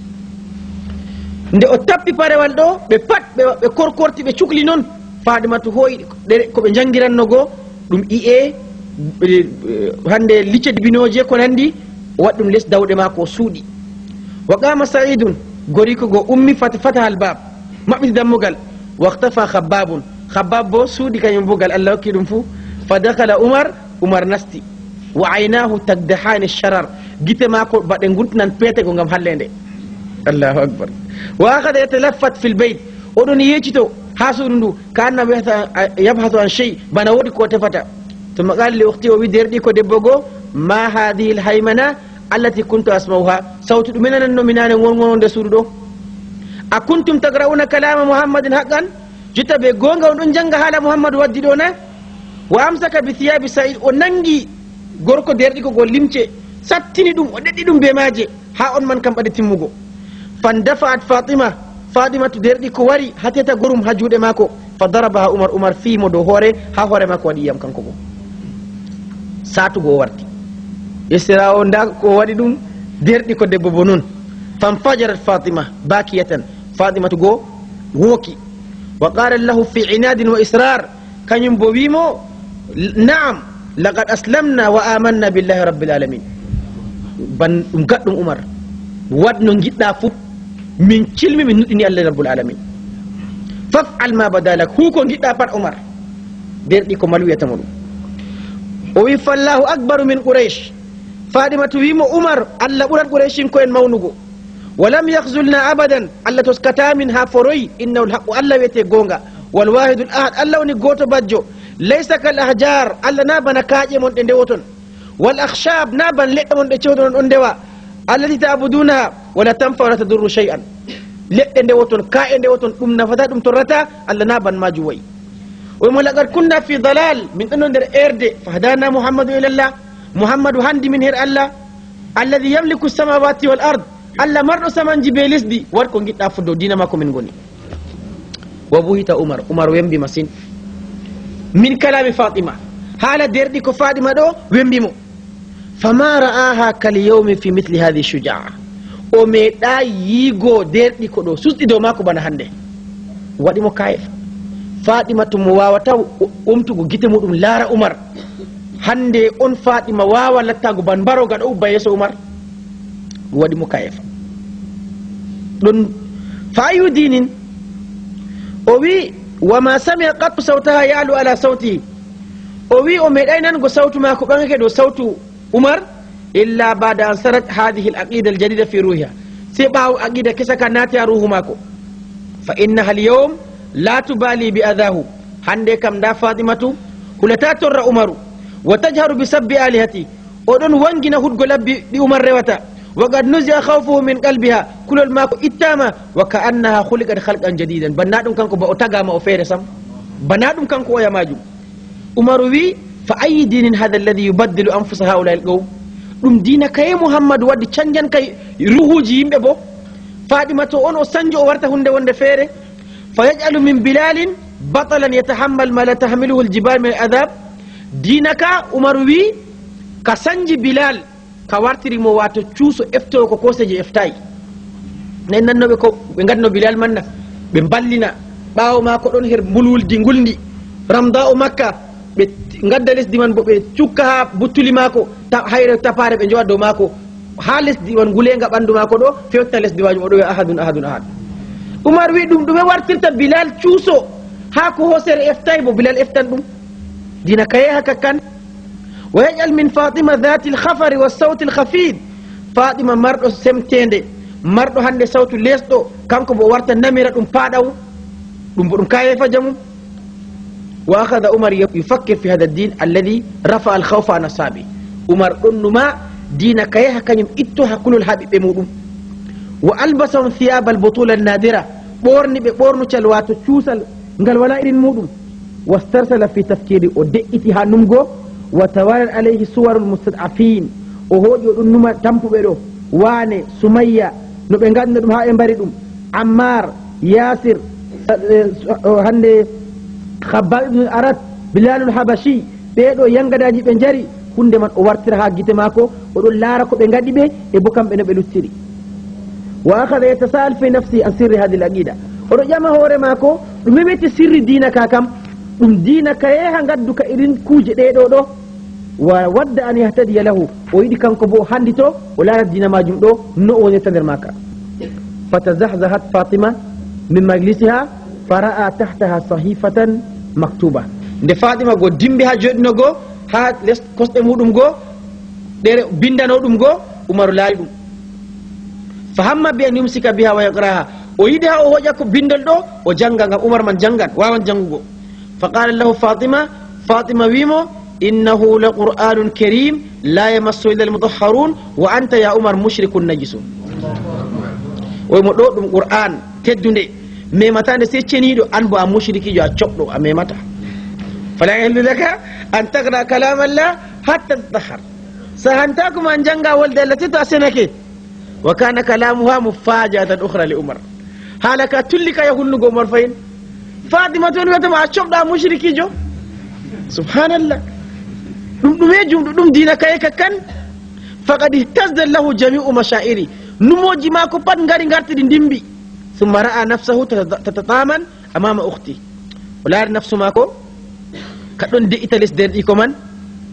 nde o tappi parewal do be pat be korkorti be cukli non fadimatu hoyi ko be jangiranno go dum iye hande licce dibinoje ko nandi waddum les dawde mako suudi wa qama sa'idun goriko go ummi fatfata al-bab mabbi dammugal waqtafa khabbabun khabbab bo suudi kanyum bugal allah kidum fu fadakhala umar umar nasti wa aynahu tagdahan ash-sharar gite mako bade gurtinan pete go ngam hallende allahu akbar wa akhadha yatalaffat fil bayt odon yecito hasudundu kana yabhathu an shay bana wodi ko tefata ثم قال لأختي وبدردي كدبوغو ما هذه الهيمنة التي كنت أسمعها صوت من النومنان ونون دسودو أكنتم تقرؤون كلام محمد حقا جتا بغونغا ونجنغ حال محمد وددونا وأمسك بثياب سعيد وننجي غوركو دردي كو لمچه ساتيني دوم وددي دوم بماجي ها on man kam bade timmugo فاندفعت فاطمة فاطمة دردي كو وري حتى غروم حجوده ماكو فضربها عمر عمر في مدو هوري ها هوري ماكو ودي يام كانكو satugo warti isra o nda ko wadi dum derdi ko debbo bo non fam fajarat fatima bakiyatan fatima to go woki wa qala lahu fi inadin wa israr kanyum bo wimo na'am laqad aslamna wa amanna billahi rabbil alamin ban dum gaddum umar wadno gidda fu min cilmi min nudini allah rabbul alamin faf'al ma badalak hu ko gidda pat umar derdi ko malwiyata mo وي فالله أكبر من قريش فاطمة ويم عمر الله برد قريش كوين مونغو ولم يخذلنا أبدا الله تسكتا منها فروي إنه الحق الله يتي غونغا والواحد الأحد الله ونقوت بجو ليس كالأحجار الله نابا نكاجي من اندوتون والأخشاب نابا لئ من اندوتون اندوا التي تعبدونها ولا تنفع ولا تضر شيئا لئ اندوتون كا اندوتون ام نفتا ام ترتا الله نابا ما جوي وملقد كنا في ضلال من أنه ندر إرد فهدانا محمد إلى الله محمد هندي من هير الله الذي يملك السماوات والأرض الله مرء سمان جبيلس دي وركون جيت أفضل دينا ماكو من غني وبوهت عمر عمر ويمبي مسين من كلام فاطمة حال ديردي كو فاطمة دو ويمبي مو فما رآها كاليوم في مثل هذه الشجاعة وميدا ييغو ديردي كو دو سوستي دو ماكو بنا هنده ودي مو كايف فاطمة موawata umtugo gite mudum lara umar hande on fatima wawa lattago ban baro gado ubba yeso umar wadi mo kayefa don fayu dinin o wi wama sami'a qat sawtaha ya'lu ala sawti o wi o medai nan go sawtu mako bangake do sawtu umar illa ba'da an sarat hadhihi al-aqida al-jadida fi ruhiha sai bawo aqida kisa kanati ruhu mako fa innaha al-yawm لا تبالي بأذاه هندي كم دا فاطمة كلتا تر عمر وتجهر بسب آلهتي ودون وانجنا هد قلب بأمر روتا وقد نزع خوفه من قلبها كل الماء إتاما وكأنها خلقت خلقا جديدا بنادم كانكو بأتاقا ما أفيرسم بنادم كانكو يا ماجو عمر وي فأي دين هذا الذي يبدل أنفس هؤلاء القوم دم دينك يا محمد ودي تشنجن كي روحو جيم ببو فاطمة أون سنجو ورته هند وند فيري فيجعل من بلال بطلا يتحمل ما لا تحمله الجبال من العذاب دينك عمروي كسنجي بلال كوارتري مو واتو تشوسو افتو كو كوسجي افتاي نن نانو كو be gadno bilal manna be ballina bawo ma ko don her bulul di ngulndi ramda o makka be gadda lesdi man bo be cukka ha buttuli mako ta hayre tapare be joddo mako ha lesdi man gulenga bandu mako do fewta lesdi waju o do ahadun ahadun ahad umar wi dum dum wartirta bilal cuuso ha ko hosere eftay bo bilal eftan dum dina kaye haka kan wa yaj'al min fatima dhati al-khafar wa as-sawt al-khafid fatima mardo semtende mardo hande sawtu lesdo kanko bo warta namira dum padaw dum bo dum kaye fa jamu wa akhadha umar yufakkir fi hadha ad-din alladhi rafa'a al-khawfa an asabi umar donnuma dina kaye haka nyum itto hakulul habibe mudum وألبسهم ثياب البطولة النادرة بورني بورنو تشلواتو تشوسل قال ولا إرين مودم واسترسل في تفكيري ودئتها نمغو وتوالى عليه صور المستضعفين o hooƴi o ɗum numa tampuɓe ɗo waane Sumayya no ɓe ganno ɗum ha ɓe mbari ɗum Ammar Yasir hande Khabbab ibn Arat Bilalul Habashi ɓeɗo yangadaji ɓe jari hunde man o wartira ha gite mako oɗon laara ko ɓe gaɗi ɓe e bo kamɓe no ɓe luttiri wa akhadha yatasal fi nafsi an sirri hadi l aqida oɗo ƴama hoore mako ɗum memete sirri dina ka kam ɗum dina ka yeha gaddu ka irin kuuje ɗeɗo ɗo wa wadda an yahtadiya lahu o yiɗi kanko bo handi to o laara dina majum ɗo no o wonirta nder maka fatazahzahat fatima min majlisiha fara'a tahtaha sahifatan maktuba nde fatima go dimbi ha joɗino go ha les kosɗe muɗum go ɗere bindano ɗum go umaru laari ɗum fa hamma bi an yumsika biha wa yaqraha o yiɗi ha o hoƴa ko bindol ɗo o janga ngam umar man jangan wawan jangugo fa qala lahu fatima fatima wimo innahu la qur'anun karim la yamassu illa almutahharun wa anta ya umar mushrikun najisun oymo ɗo ɗum qur'an teddude mematande se ceniɗo an bo a mushrikijo a coɓɗo a memata fala yahillu laka an taqra kalam allah hatta tatahhar sahantакuma an janga wolde allah te to a senake wa kana kalamuha mufajatan ukhra li umar haala ka tulli ka yahulnugo umar fayin fatima toon wiyatama a coɓɗo a mushrikijo subhanallah ɗum ɗume jumɗo ɗum dina kaye ka kan faqad ihtasdat lahu jami'u mashairi numoji mako pat ngari gartiɗi ndimbi thumma ra'a nafsahu tatataman amama ukhti o laari nafsu mako kaɗon de'ita les derɗi ko man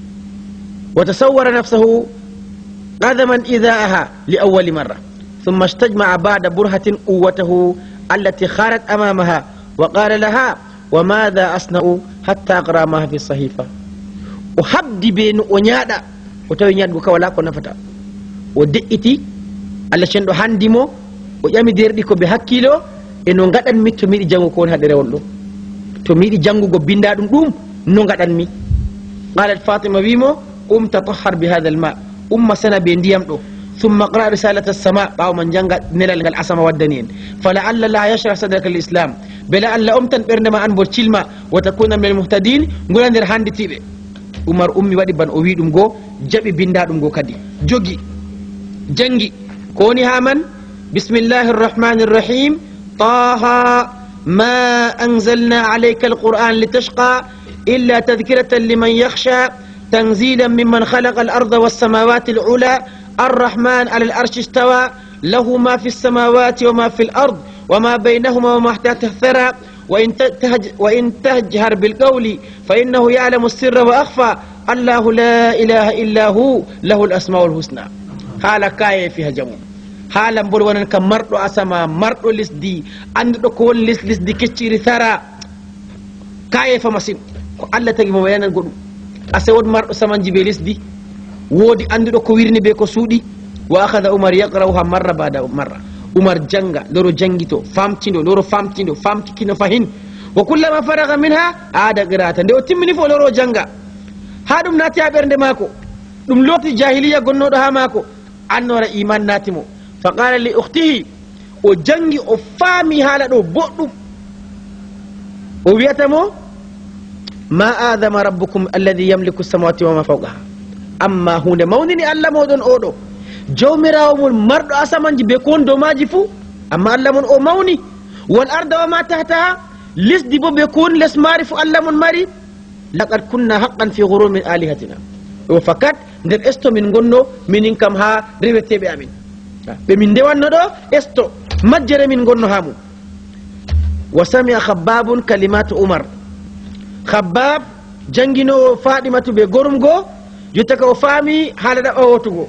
wa tasawwara nafsahu qadaman idaaha li awwali marra thumma istajma'a ba'da burhatin quwwatahu allati kharat amamaha wa qala laha wa madha asna'u hatta aqra ma fi sahifa o habdi be no o ñaaɗa o tawi ñaaɗgo ka wala ko nafata o de'iti allah cenɗo handimo o ƴami derɗi ko ɓe hakkilo e no gaɗanmi to miɗi janngu ko woni ha ɗerewol ɗo to miɗi janngugo binda ɗum ɗum no gaɗanmi qalat fatima wimo um tatahhar bi hada alma umma sana be ndiyam ɗo thumma qra risalata sama ɓawo man janga nelal ngal asama waddani en fala alla la yashrah sadraka l'islam bela allah omtan ɓerdema an bo cilma wa takuna min almuhtadin ngona nder handitiɓe umar ummi waɗi ban o wi ɗum go jaɓi binda ɗum go kadi jogi jangi ko woni ha man bismillahi arrahmani irrahim taha ma anzalna alayka alquran litashqa illa tadhkiratan liman yakhsha tanzilan mimman khalaqa al-arda was-samawati al-ula الرحمن على الأرش استوى له ما في السماوات وما في الأرض وما بينهما وما تحت الثرى وإن, تهج وإن تهجهر بالقول فإنه يعلم السر وأخفى الله لا إله إلا هو له الأسماء الحسنى حالا كاي فيها جمع حالا بلوانا كمرد أسما مرد لسدي أند كون لس لسدي كتير ثرى كاي فمسين الله تجي مبيانا نقول أسود مرد أسما جبي لسدي woodi anduɗo ko wirni be ko suuɗi wa akhadha umar yaqra'uha marra ba'da marra umar janga loro jangito famtindo loro famtindo famtikino fahin wa kullama faraga minha aada qira'ata nde o timmini fo loro janga ha ɗum naati ha ɓernde maako ɗum loti jahiliya gonnoɗo ha maako annora iman naatimo fa qala li ukhtihi o jangi o faami haala ɗo boɗɗum o wiyatamo ma adama rabbukum alladhi yamliku samawati wa ma fawqaha amma hunde mawnini allah moɗon oɗo jawmirawo mon marɗo asamanji be ko won dow maji fuu amma allah mon o mawni wal arda wa ma tahtaha lesdi bo be ko woni les maari fu allah mon mari laqad kunna haqqan fi ghurur min alihatina o fakat nder esto min gonno minin kam ha reweteɓe amin ɓe min ndewanno ɗo esto majjere min gonno ha mum wa sami'a khabbabun kalimatu umar khabbab janginowo fadimatu be gorum go jotta ka o faami haala ɗa ɓawotugo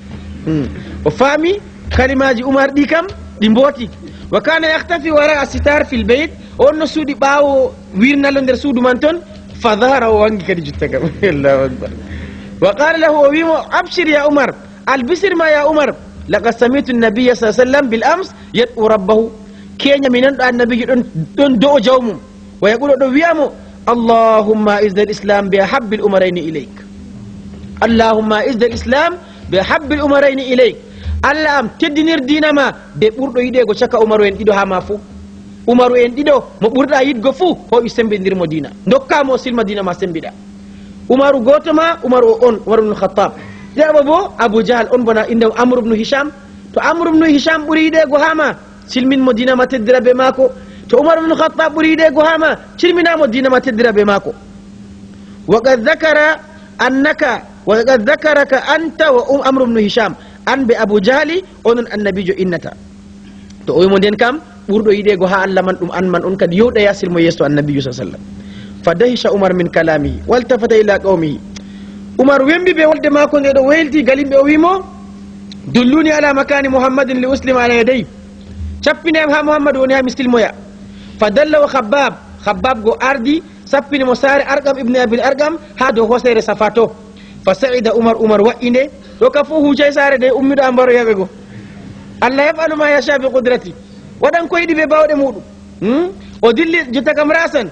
o faami kalimaji umar ɗi kam ɗi mbooti wa kana yahtafi wara a sitar fil beyt on no suuɗi ɓaawo wirnalo nder suudu man toon fa dahara o wangi kadi jotta kam allahu akbar wa qala lahu o wimo abshir ya umar albisir ma ya umar laqad samitu nabiya sa sallam bil ams yad'u rabbahu keña mi nanɗo annabijo ɗon ɗon do o jawmum wa yaqulo ɗo wiyamo allahumma isda l islam bi ahabbi l umarayni ileyk allahumma isda l islam be habbil umarayni ileyk allah am teddinir dina ma de ɓurɗo yiɗego caka umaru en ɗiɗo ha ma fuu umaru en ɗiɗo mo ɓurɗa yidgo fuu hoɓi sembidirmo dina dokkamo silma dina ma sembiɗa umaru goto ma umaru o on umar ibn khattab ɗiɗaɓo bo abou jahal on bona inde amre ibnu hicham to amre ibnu hicham ɓuuri yiɗe go hama silminmo dinama teddira be maako to umar ibnu khattab ɓuuri yiɗe go hama cilminamo dinama teddira be maako waqad dakara annaka waqad dakaraka anta wa um amre ibnu hicham an be abou jahali onon annabijo innata to o wimo nden kam ɓurɗo yiɗe go ha allah man ɗum an man on kadi yowɗa yasilmo yesso annabijo sa sallam fa dahisha umar min kalamihi waltafata ila qawmihi umar wembi ɓe wolde mako nde ɗo welti galimɓe o wimo dulluni ala makani muhammadin li uslima ala yaday cappinema ha muhammadu woni ha mi silmoya fa dallawo khabbab khabbab go ardi sappinimo saare arqam ibne abil arqam ha dow hosere safa to fa saida umar umar wa'inde ɗo ka fo huucay saare de ummiɗo a mbaro yaɓe go allah yafalu ma yacha bi qudrati waɗan ko yiɗi ɓe bawɗe muɗum o dilli jotta kam rasan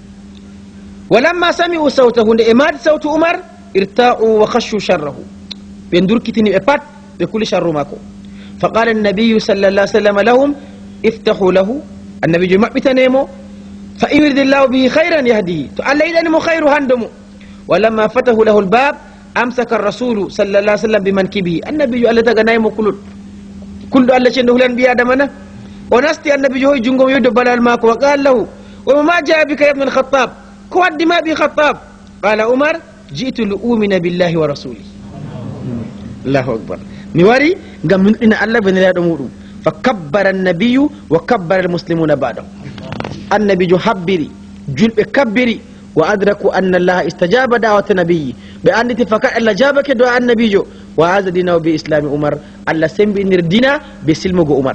walamma sami'u sawtahu nde e maati sawtu umar irta'u wa khashu sharrahu ɓe durkitini ɓe pat ɓe kuli sharru makko fa qala annabiyu sallallah sallam lahum iftahu lahu annabijo maɓɓitanemo fa in yuridillahu bihi hayran yahdihi to allah yiɗanimo hayru hande mo walamma fatahu lahu lbab amsaka rasulu sallallah sallam bimankibihi annabijo allah taganayimo kulol kulɗo allah cenɗo hulan ɓi adama na o nasti annabijo hoy jungo mo yoddo balal mako wa qala lahu wama ma jaa bika ya ibne alkhatab ko waddi ma ɓi khatab qala umar jitu li umina billahi wa rasuli allahu akbar mi wari ngam min ɗina allah be nelaɗo muɗum fa kabbara annabiyu wa kabbara almuslimuna ba'dahu annabijo habbiri julɓe kabbiri wa adraku anna allaha istajaba da'wata nabiyyi ɓe anditi fakat allah jabake do annabijo wa haza dinahu bi islami umar allah sembinir dina be silmugo umar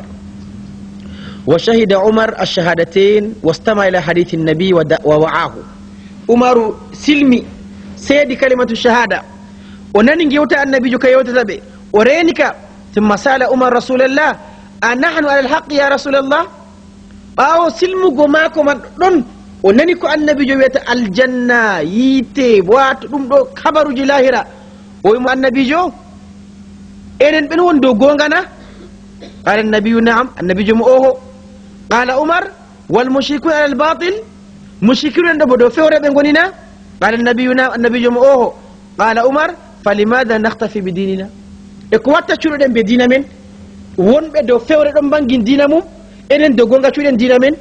wa shahida umar alshahadatain wastama ila hadithi nabi wa wa'ahu umaru silmi seedi kalimatu shahada o nani gewta annabijo ka yewtata ɓe o renika thumma sala umar rasulallah a nahnu ala alhaqi ya rasulallah ɓawo silmugo mako man ɗon o nani ko annabijo wiyata aljanna yiite wato ɗum ɗo habaruji lahira o wimo annabijo enen ɓen won dow gongana qala annabiyu naam annabijo mo oho qala umar walmushrikun ala albatil mushrikun en ɗo bo dow fewre ɓe gonina qala annabiyu naam annabijo mo oho qala umar falimada nahtafi bi dinina e ko watta cuɗoɗen ɓe dina men wonɓe dow fewre ɗon bangin dina mum enen dow gonga cuɗen dina men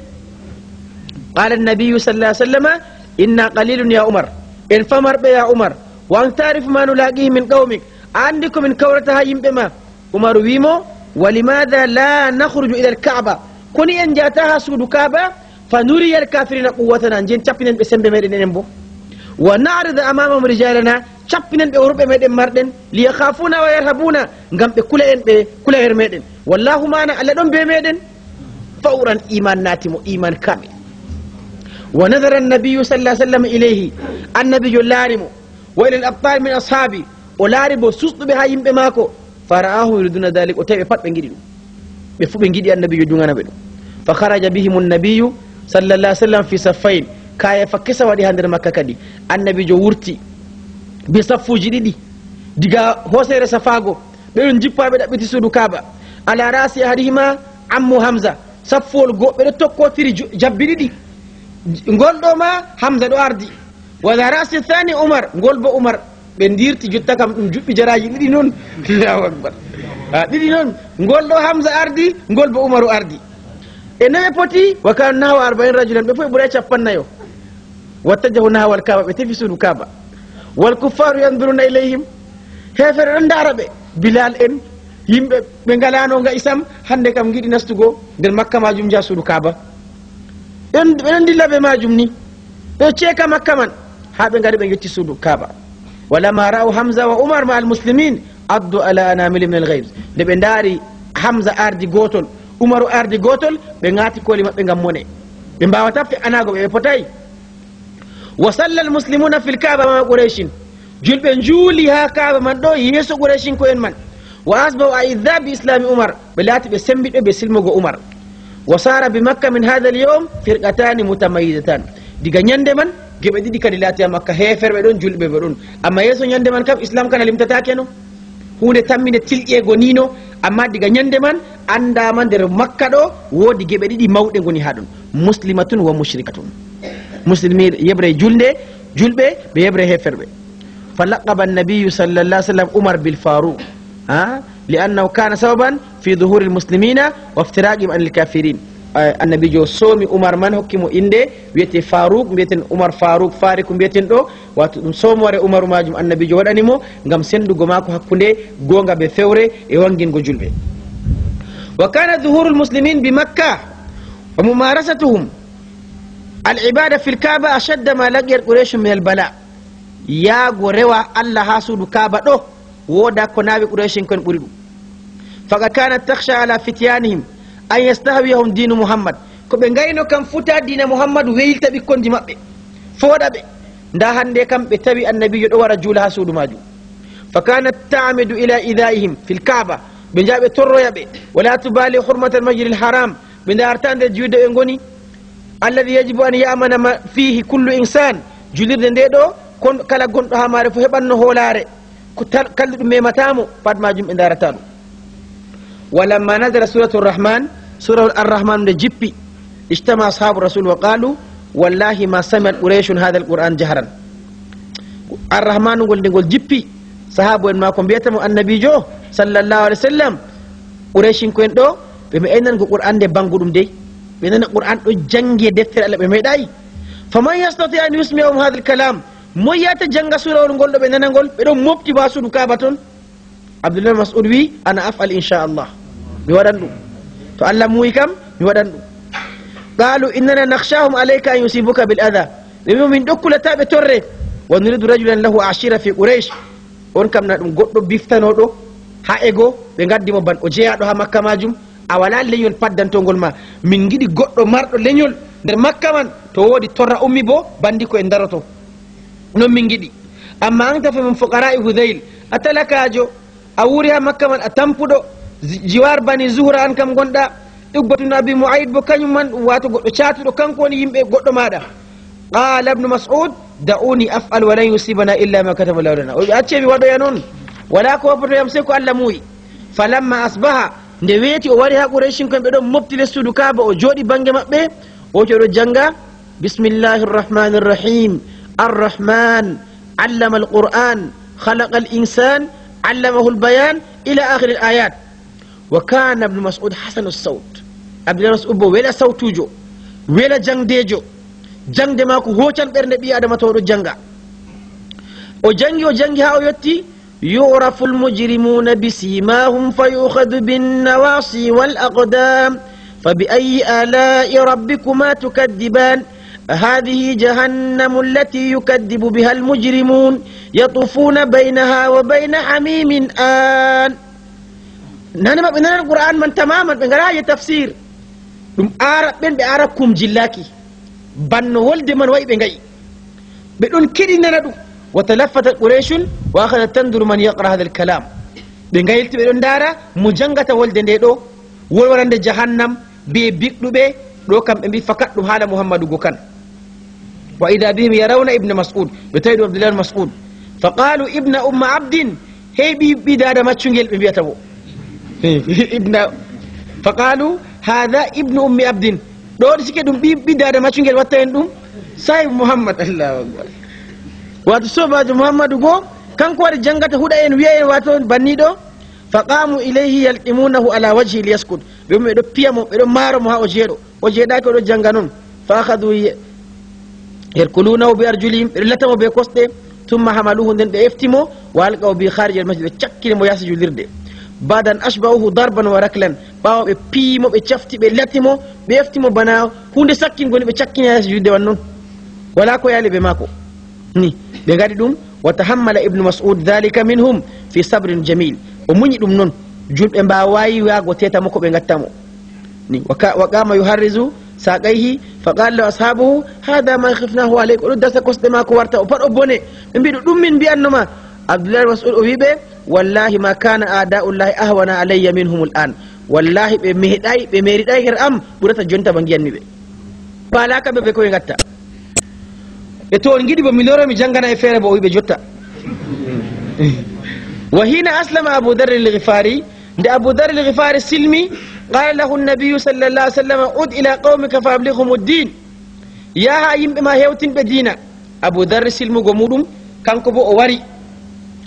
qala annabiyu sallah ah sallama inna qalilun ya umar en famarɓe ya umar wa an tarifu ma nulaqihi min qawmik a andi komin kawrata ha yimɓe ma umaru wimo walimada la nahruju ila alkaaba koni en jata ha suudu kaaba fa nuriya alkafirina quwatana jen cappinen ɓe sembe meɗen enen bo wa narida amamahum rijalana cappinen ɓe worɓe meɗen marɗen liyakhafuna wa yarhabuna ngam ɓe kula en ɓe kula her meɗen wallahu mana allah ɗon be meɗen fawran iman natimo iman kamil wa nadara annabiyu sallah sallam ilayhi annabijo laarimo wa ila al abtal min ashabi o laari bo susɗuɓe ha yimɓe maako fara'ahu yuriduna dalik o tawi ɓe pat ɓe giɗi ɗum ɓe fuu ɓe giɗi annabijo jungana ɓe ɗum fa haraja bihim annabiyu sallallah sallam fi saffayn kaya fa kesa waɗi ha nder makka kadi annabijo wurti be saffuji ɗiɗi diga hosere safago ɓeɗon jippa ɓe ɗaɓɓiti suudu kaaba ala rasi ahadihima ammu hamza saffuwol goɓɓe ɗo tokkotiri jabbi ɗiɗi ngol ɗo ma hamza ɗo ardi wala rasi thani umar ngol bo umar ɓe dirti jotta kam ɗum juɓɓi jaraji ɗiɗi noon allahu akbar a ɗiɗi noon ngol ɗo hamza ardi ngol bo umaru ardi e noɓe poti wa kanu nahwa arbain rajulan ɓe fof ɓe ɓuuray capannayyo wattajahu nahwa al kaaba ɓe tefi suudu kaaba wal kuffaru yanduruna ilayhim hefere ɗon dara ɓe bilal en yimɓe ɓe ngalano nga isam hande kam giɗi nastugo nder makka majum ja suudu kaaba ɓeɗon dilla ɓe majum ni ɓe ceeka makka man ha ɓe ngari ɓe getti suudu kaaba walama ra'u hamza wa umar ma almuslimin addu ala anamili min alghayb nde ɓe daari hamza ardi gotol umaru ardi gotol ɓe ngati koli maɓɓe ngam mone ɓe mbawata fe anago ɓe ɓe potayi wa salla almuslimuna fi lkaaba mama qurayshin julɓe juuli ha kaaba man ɗo yeeso qurayshin ko en man wa asbahu aidha bi islami umar ɓe laati ɓe sembiɗɓe ɓe silmugo umar wa sara bi makka min hada al yawm firqatani mutamayidatan diga ñande man geɓe ɗiɗi kadi laati ha makka heferɓe ɗon julɓe ɓe ɗon amma yeeso ñande man kam islam kana limtatake no hunde tamminde tilƴego nino amma diga ñande man andama nder makka ɗo woodi geɓe ɗiɗi mawɗe goni ha ɗon muslimatun wa mushrikatun muslimi yeɓre julde julɓe ɓe yeɓre heferɓe فلقب النبي صلى الله عليه وسلم عمر بالفاروق ها لأنه كان سببا في ظهور المسلمين وافتراقهم عن الكافرين. النبي جو سومي عمر من حكمه إنده بيتي فاروق بيتي عمر فاروق فارق بيتي دو وسوم وري عمر ماجم النبي جو ودانيمو غام سندو غماكو حكونde غونغا be fewre e wangin go julbe. وكان ظهور المسلمين بمكة وممارستهم العبادة في الكعبة أشد ما لقي قريش من البلاء. يا غوروا الله حاسود كعبة دو ودا كنابي قريش كن بريدو. فقد كانت تخشى على فتيانهم أن يستهويهم دين محمد. كبنغاينو كم فتا دين محمد ويلتا بكون دي مبه فودا بي nda hande kam be tawi annabi do wara jula hasudu maju. فكانت تعمد إلى إذائهم في الكعبة بنجاب ترويا بي ولا تبالي حرمة المسجد الحرام بندارتان الجود ينغوني الذي يجب أن يأمن ما فيه كل إنسان جلير دندو كون كلا غون ها مارفو هبانو هولاري كل ميمتامو فاد ماجم اندارتانو. ولما نزل سورة الرحمن سورة الرحمن جيبي اجتمع أصحاب الرسول وقالوا والله ما سمع قريش هذا القرآن جهرا. الرحمن قل نقول جيبي صحابو ما كون بيتمو النبي جو صلى الله عليه وسلم قريش كوين دو بما أين القرآن دي بانغودوم دي بما أن القرآن دو جنجي دفتر على بما داي فما يستطيع أن يسمعهم هذا الكلام مو يتجنغ سورة ونقول دو بنا نقول بدو مبتي باسو دكابتون. عبد الله مسعود وي أنا أفعل إن شاء الله بودندو تعلموا كم بودندو. قالوا إننا نخشاهم عليك أن يصيبوك بالأذى بما من دكولة تابة توري ونريد رجلا له عشيرة في قريش on kam na dum goddo biftanodo ha ego be gaddi mo ban o jeyaado ha makka majum a wala lenyol paddantongol ma min gidi goddo mardo lenyol der makka man to wodi torra ummi bo bandi ko en daroto non min gidi. amma anta fa min fuqara'i hudayl atalakajo a wuri ha makka man a tampudo jiwar bani zuhra an kam gonda ubbatu nabi muaid bo kanyum man wato goddo chatudo kanko woni yimbe goddo mada. قال ابن مسعود دعوني أفعل ولن يصيبنا إلا ما كتب الله لنا أتشي بوضو ينون ولا كوفر يمسكو ألا موي. فلما أصبح نويتي ووريها قريشين كان بدون مبتل السودو كابا وجودي بانجا مأبي وجودو جنگا بسم الله الرحمن الرحيم الرحمن علم القرآن خلق الإنسان علمه البيان إلى آخر الآيات. وكان ابن مسعود حسن الصوت ابن مسعود ولا صوتو جو ولا جنگ ديجو jangde mako hocan bernde bi adama to do janga o jangi o jangi ha o yotti yu'rafu al-mujrimuna bisimahum fayukhadhu bin-nawasi wal-aqdam fabi ayyi ala'i rabbikuma tukadiban hadhihi jahannamu allati yukadibu biha al-mujrimun yatufuna baynaha wa bayna hamimin an. nani mabbe nan al-Qur'an man tamaman be ngara ya tafsir dum arab ben be arab kum jillaki banno wolde man way be ngay be don kidi nana dum وتلفت قريش واخذت تنظر من يقرا هذا الكلام بنغايلت بدون دارا مجنغتا ولد ندو ولورند جهنم بي بيكدوبه دو كام بي فقط دو حال محمد غوكان واذا بهم يرون ابن مسعود بتيد عبد الله مسعود فقالوا ابن ام عبد هي بي بدادا ماتشونغل بي بيتابو ابن فقالوا هذا ابن ام عبد دو سيكي دوم بي بدادا ماتشونغل واتين دوم صاحب محمد الله اكبر wato sobajo muhammadu go kanko wadi jangata huda en wiye wato bannido faqamu ilayhi yalqimunahu ala wajhi liyaskut be mo do piyamo be do maro mo ha o jeedo o jeeda ko do janga non fa khadu yarkulunahu bi arjulihim latamo be kosde thumma hamaluhu den be eftimo walqaw bi kharij al masjid chakkine mo yasi julirde badan ashbahu darban wa raklan bawo be pimo be chafti be latimo be eftimo bana hunde sakkin goni be chakkine yasi julde wannon wala ko yali be mako ni be gadi dum wa tahammala ibn mas'ud dhalika minhum fi sabrin jamil o munyi dum non julbe mba wayi wago teta mako be gattamo ni wa qama yuharrizu saqaihi fa qala ashabuhu hada ma khifnahu alaykum udda kosdema ko warta o pado bone be bidu dum min bi annuma abdullah mas'ud o wibe wallahi ma kana a'da'ullahi ahwana alayya minhum al'an wallahi be mehdai be meridai her am burata jonta bangiyanni be palaka be be ko gatta e to on gidi bo mi loro mi jangana e fere bo wibe jotta wa hina aslama abu dharr al-ghifari nde abu dharr al-ghifari silmi qala lahu an-nabiy sallallahu alaihi wasallam ud ila qaumika fa ablighum ad-din ya ha yimbe ma hewtin be dina abu dharr silmu go mudum kanko bo o wari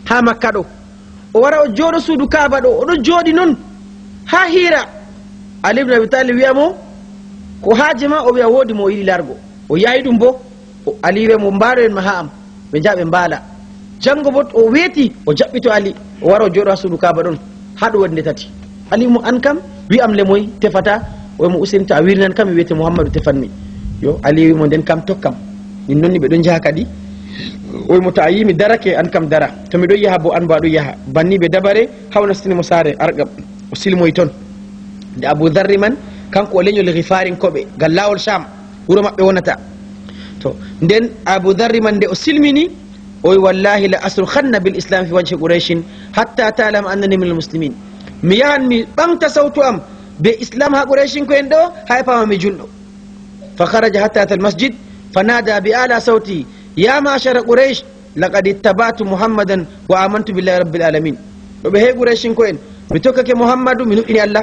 ha makka ɗo o wara o jooɗo suudu kaaba ɗo oɗo jooɗi noon ha hiira ali ibn abi talib wiyamo ko haaje ma o wiya woodi mo yiɗi largo o yayi ɗum bo ali wiyamo mbaɗo en ma ha am ɓe jaa ɓe mbaala janngo bo o weeti o jaɓɓito ali o wara o jooɗo ha suudu kaaba ɗon haɗo waɗi nde tati ali mo an kam wi am le moy tefata oymo useni to a wirnan kam mi wiyete mouhammadou tefanmi yo ali wimo nden kam tokkam min nonni ɓe ɗon jaha kadi oymo to a yimi darake an kam dara to miɗon yaha bo an bo aɗon yaha banni ɓe dabare hawnastinimo saare argam o silmoy toon nde abou darri man kanko o leñol hifarinkoɓe gal lawol cham wuro maɓɓe wonata to nden abou darri man nde o silmini oy wallahi la asrukhanna bil islam fi wajhi qurayshin hatta ta'lam annani min al muslimin mi yahan mi ɓamta sawtu am be islam ha qurayshin ko en ɗo hay pama mi julɗo fa kharaja hatta ata al masjid fanada bi ala sawti ya ma'shara quraysh laqad ittaba'tu muhammadan wa amantu billahi rabbil alamin ɗo ɓe hey qurayshin ko en mi tokkake muhammadu mi nuɗɗini allah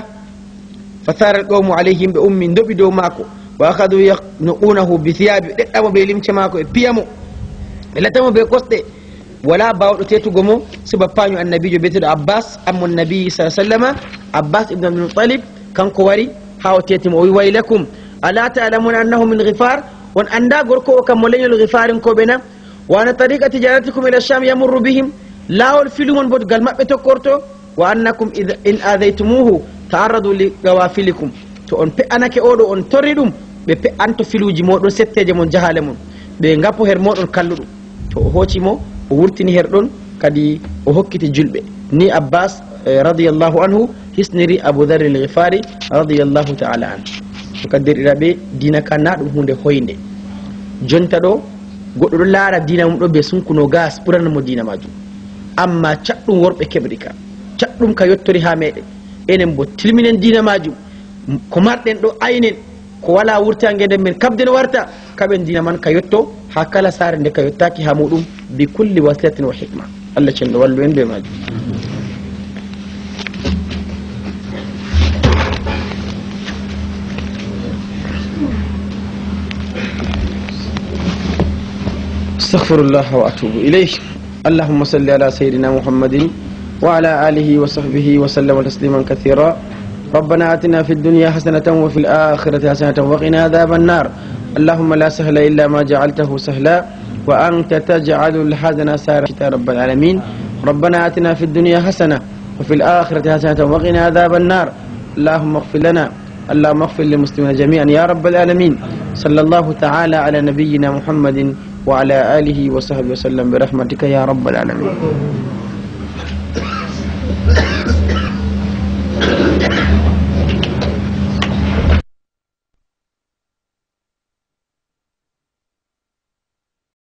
fa thara al qawmu alayhim ɓe ummi ndoɓi dow maako wa akhadu yaqnuqunahu bi thiyabi ɗeɗɗamo ɓe limce maako e piyamo ɓe latamo ɓe kosɗe wala bawɗo tetugo mo siba paño annabijo biyeteɗo abbas ammo nabi sa sallama abbas ibne abdul mutalib kanko wari ha o tetimo o wi waylakum ala ta'lamuna annahu min ghifar on anda gorko o kam mo leñol gifarinkoɓe na wa ana tariqa tijaratikum ila sham yamurru bihim lawol filumon bo gal maɓɓe tokkorto wa annakum in adaytumuhu ta'arradu li gawafilikum to on pe'anake oɗo on torri ɗum ɓe pe'anto filuji moɗon setteje mon jahale mon ɓe gappo her moɗon kalluɗum to o hoccimo o wurtini her ɗon kadi o hokkiti julɓe ni abbas radiallahu anhu hisniri abou dharri l ghifari radiallahu taala an to kaddirɗiraɓe dina ka na ɗum hunde hoyde jonta ɗo goɗɗo ɗo laara dina mum ɗo ɓe sunkuno gas ɓuranamo dina majum amma caɗɗum worɓe keɓri ka caɗɗum ka yettori ha meɗen enen bo tilminen dina majum ko marɗen ɗo aynen ko wala wurtangue nden men kabden warta kaɓen dina man ka yetto ha kala saare nde ka yettaki ha muɗum bi kulli wasilatin wa hikma allah cenɗo wallu en ɓe majum astaghfirullah wa atubu ilayh allahumma salli ala sayidina muhammadin wa ala alihi wa sahbihi wa sallama tasliman kathira ربنا آتنا في الدنيا حسنة وفي الآخرة حسنة وقنا عذاب النار اللهم لا سهل إلا ما جعلته سهلا وأنت تجعل الحزن سهلا يا رب العالمين ربنا آتنا في الدنيا حسنة وفي الآخرة حسنة وقنا عذاب النار اللهم اغفر لنا اللهم اغفر للمسلمين جميعا يا رب العالمين صلى الله تعالى على نبينا محمد وعلى آله وصحبه وسلم برحمتك يا رب العالمين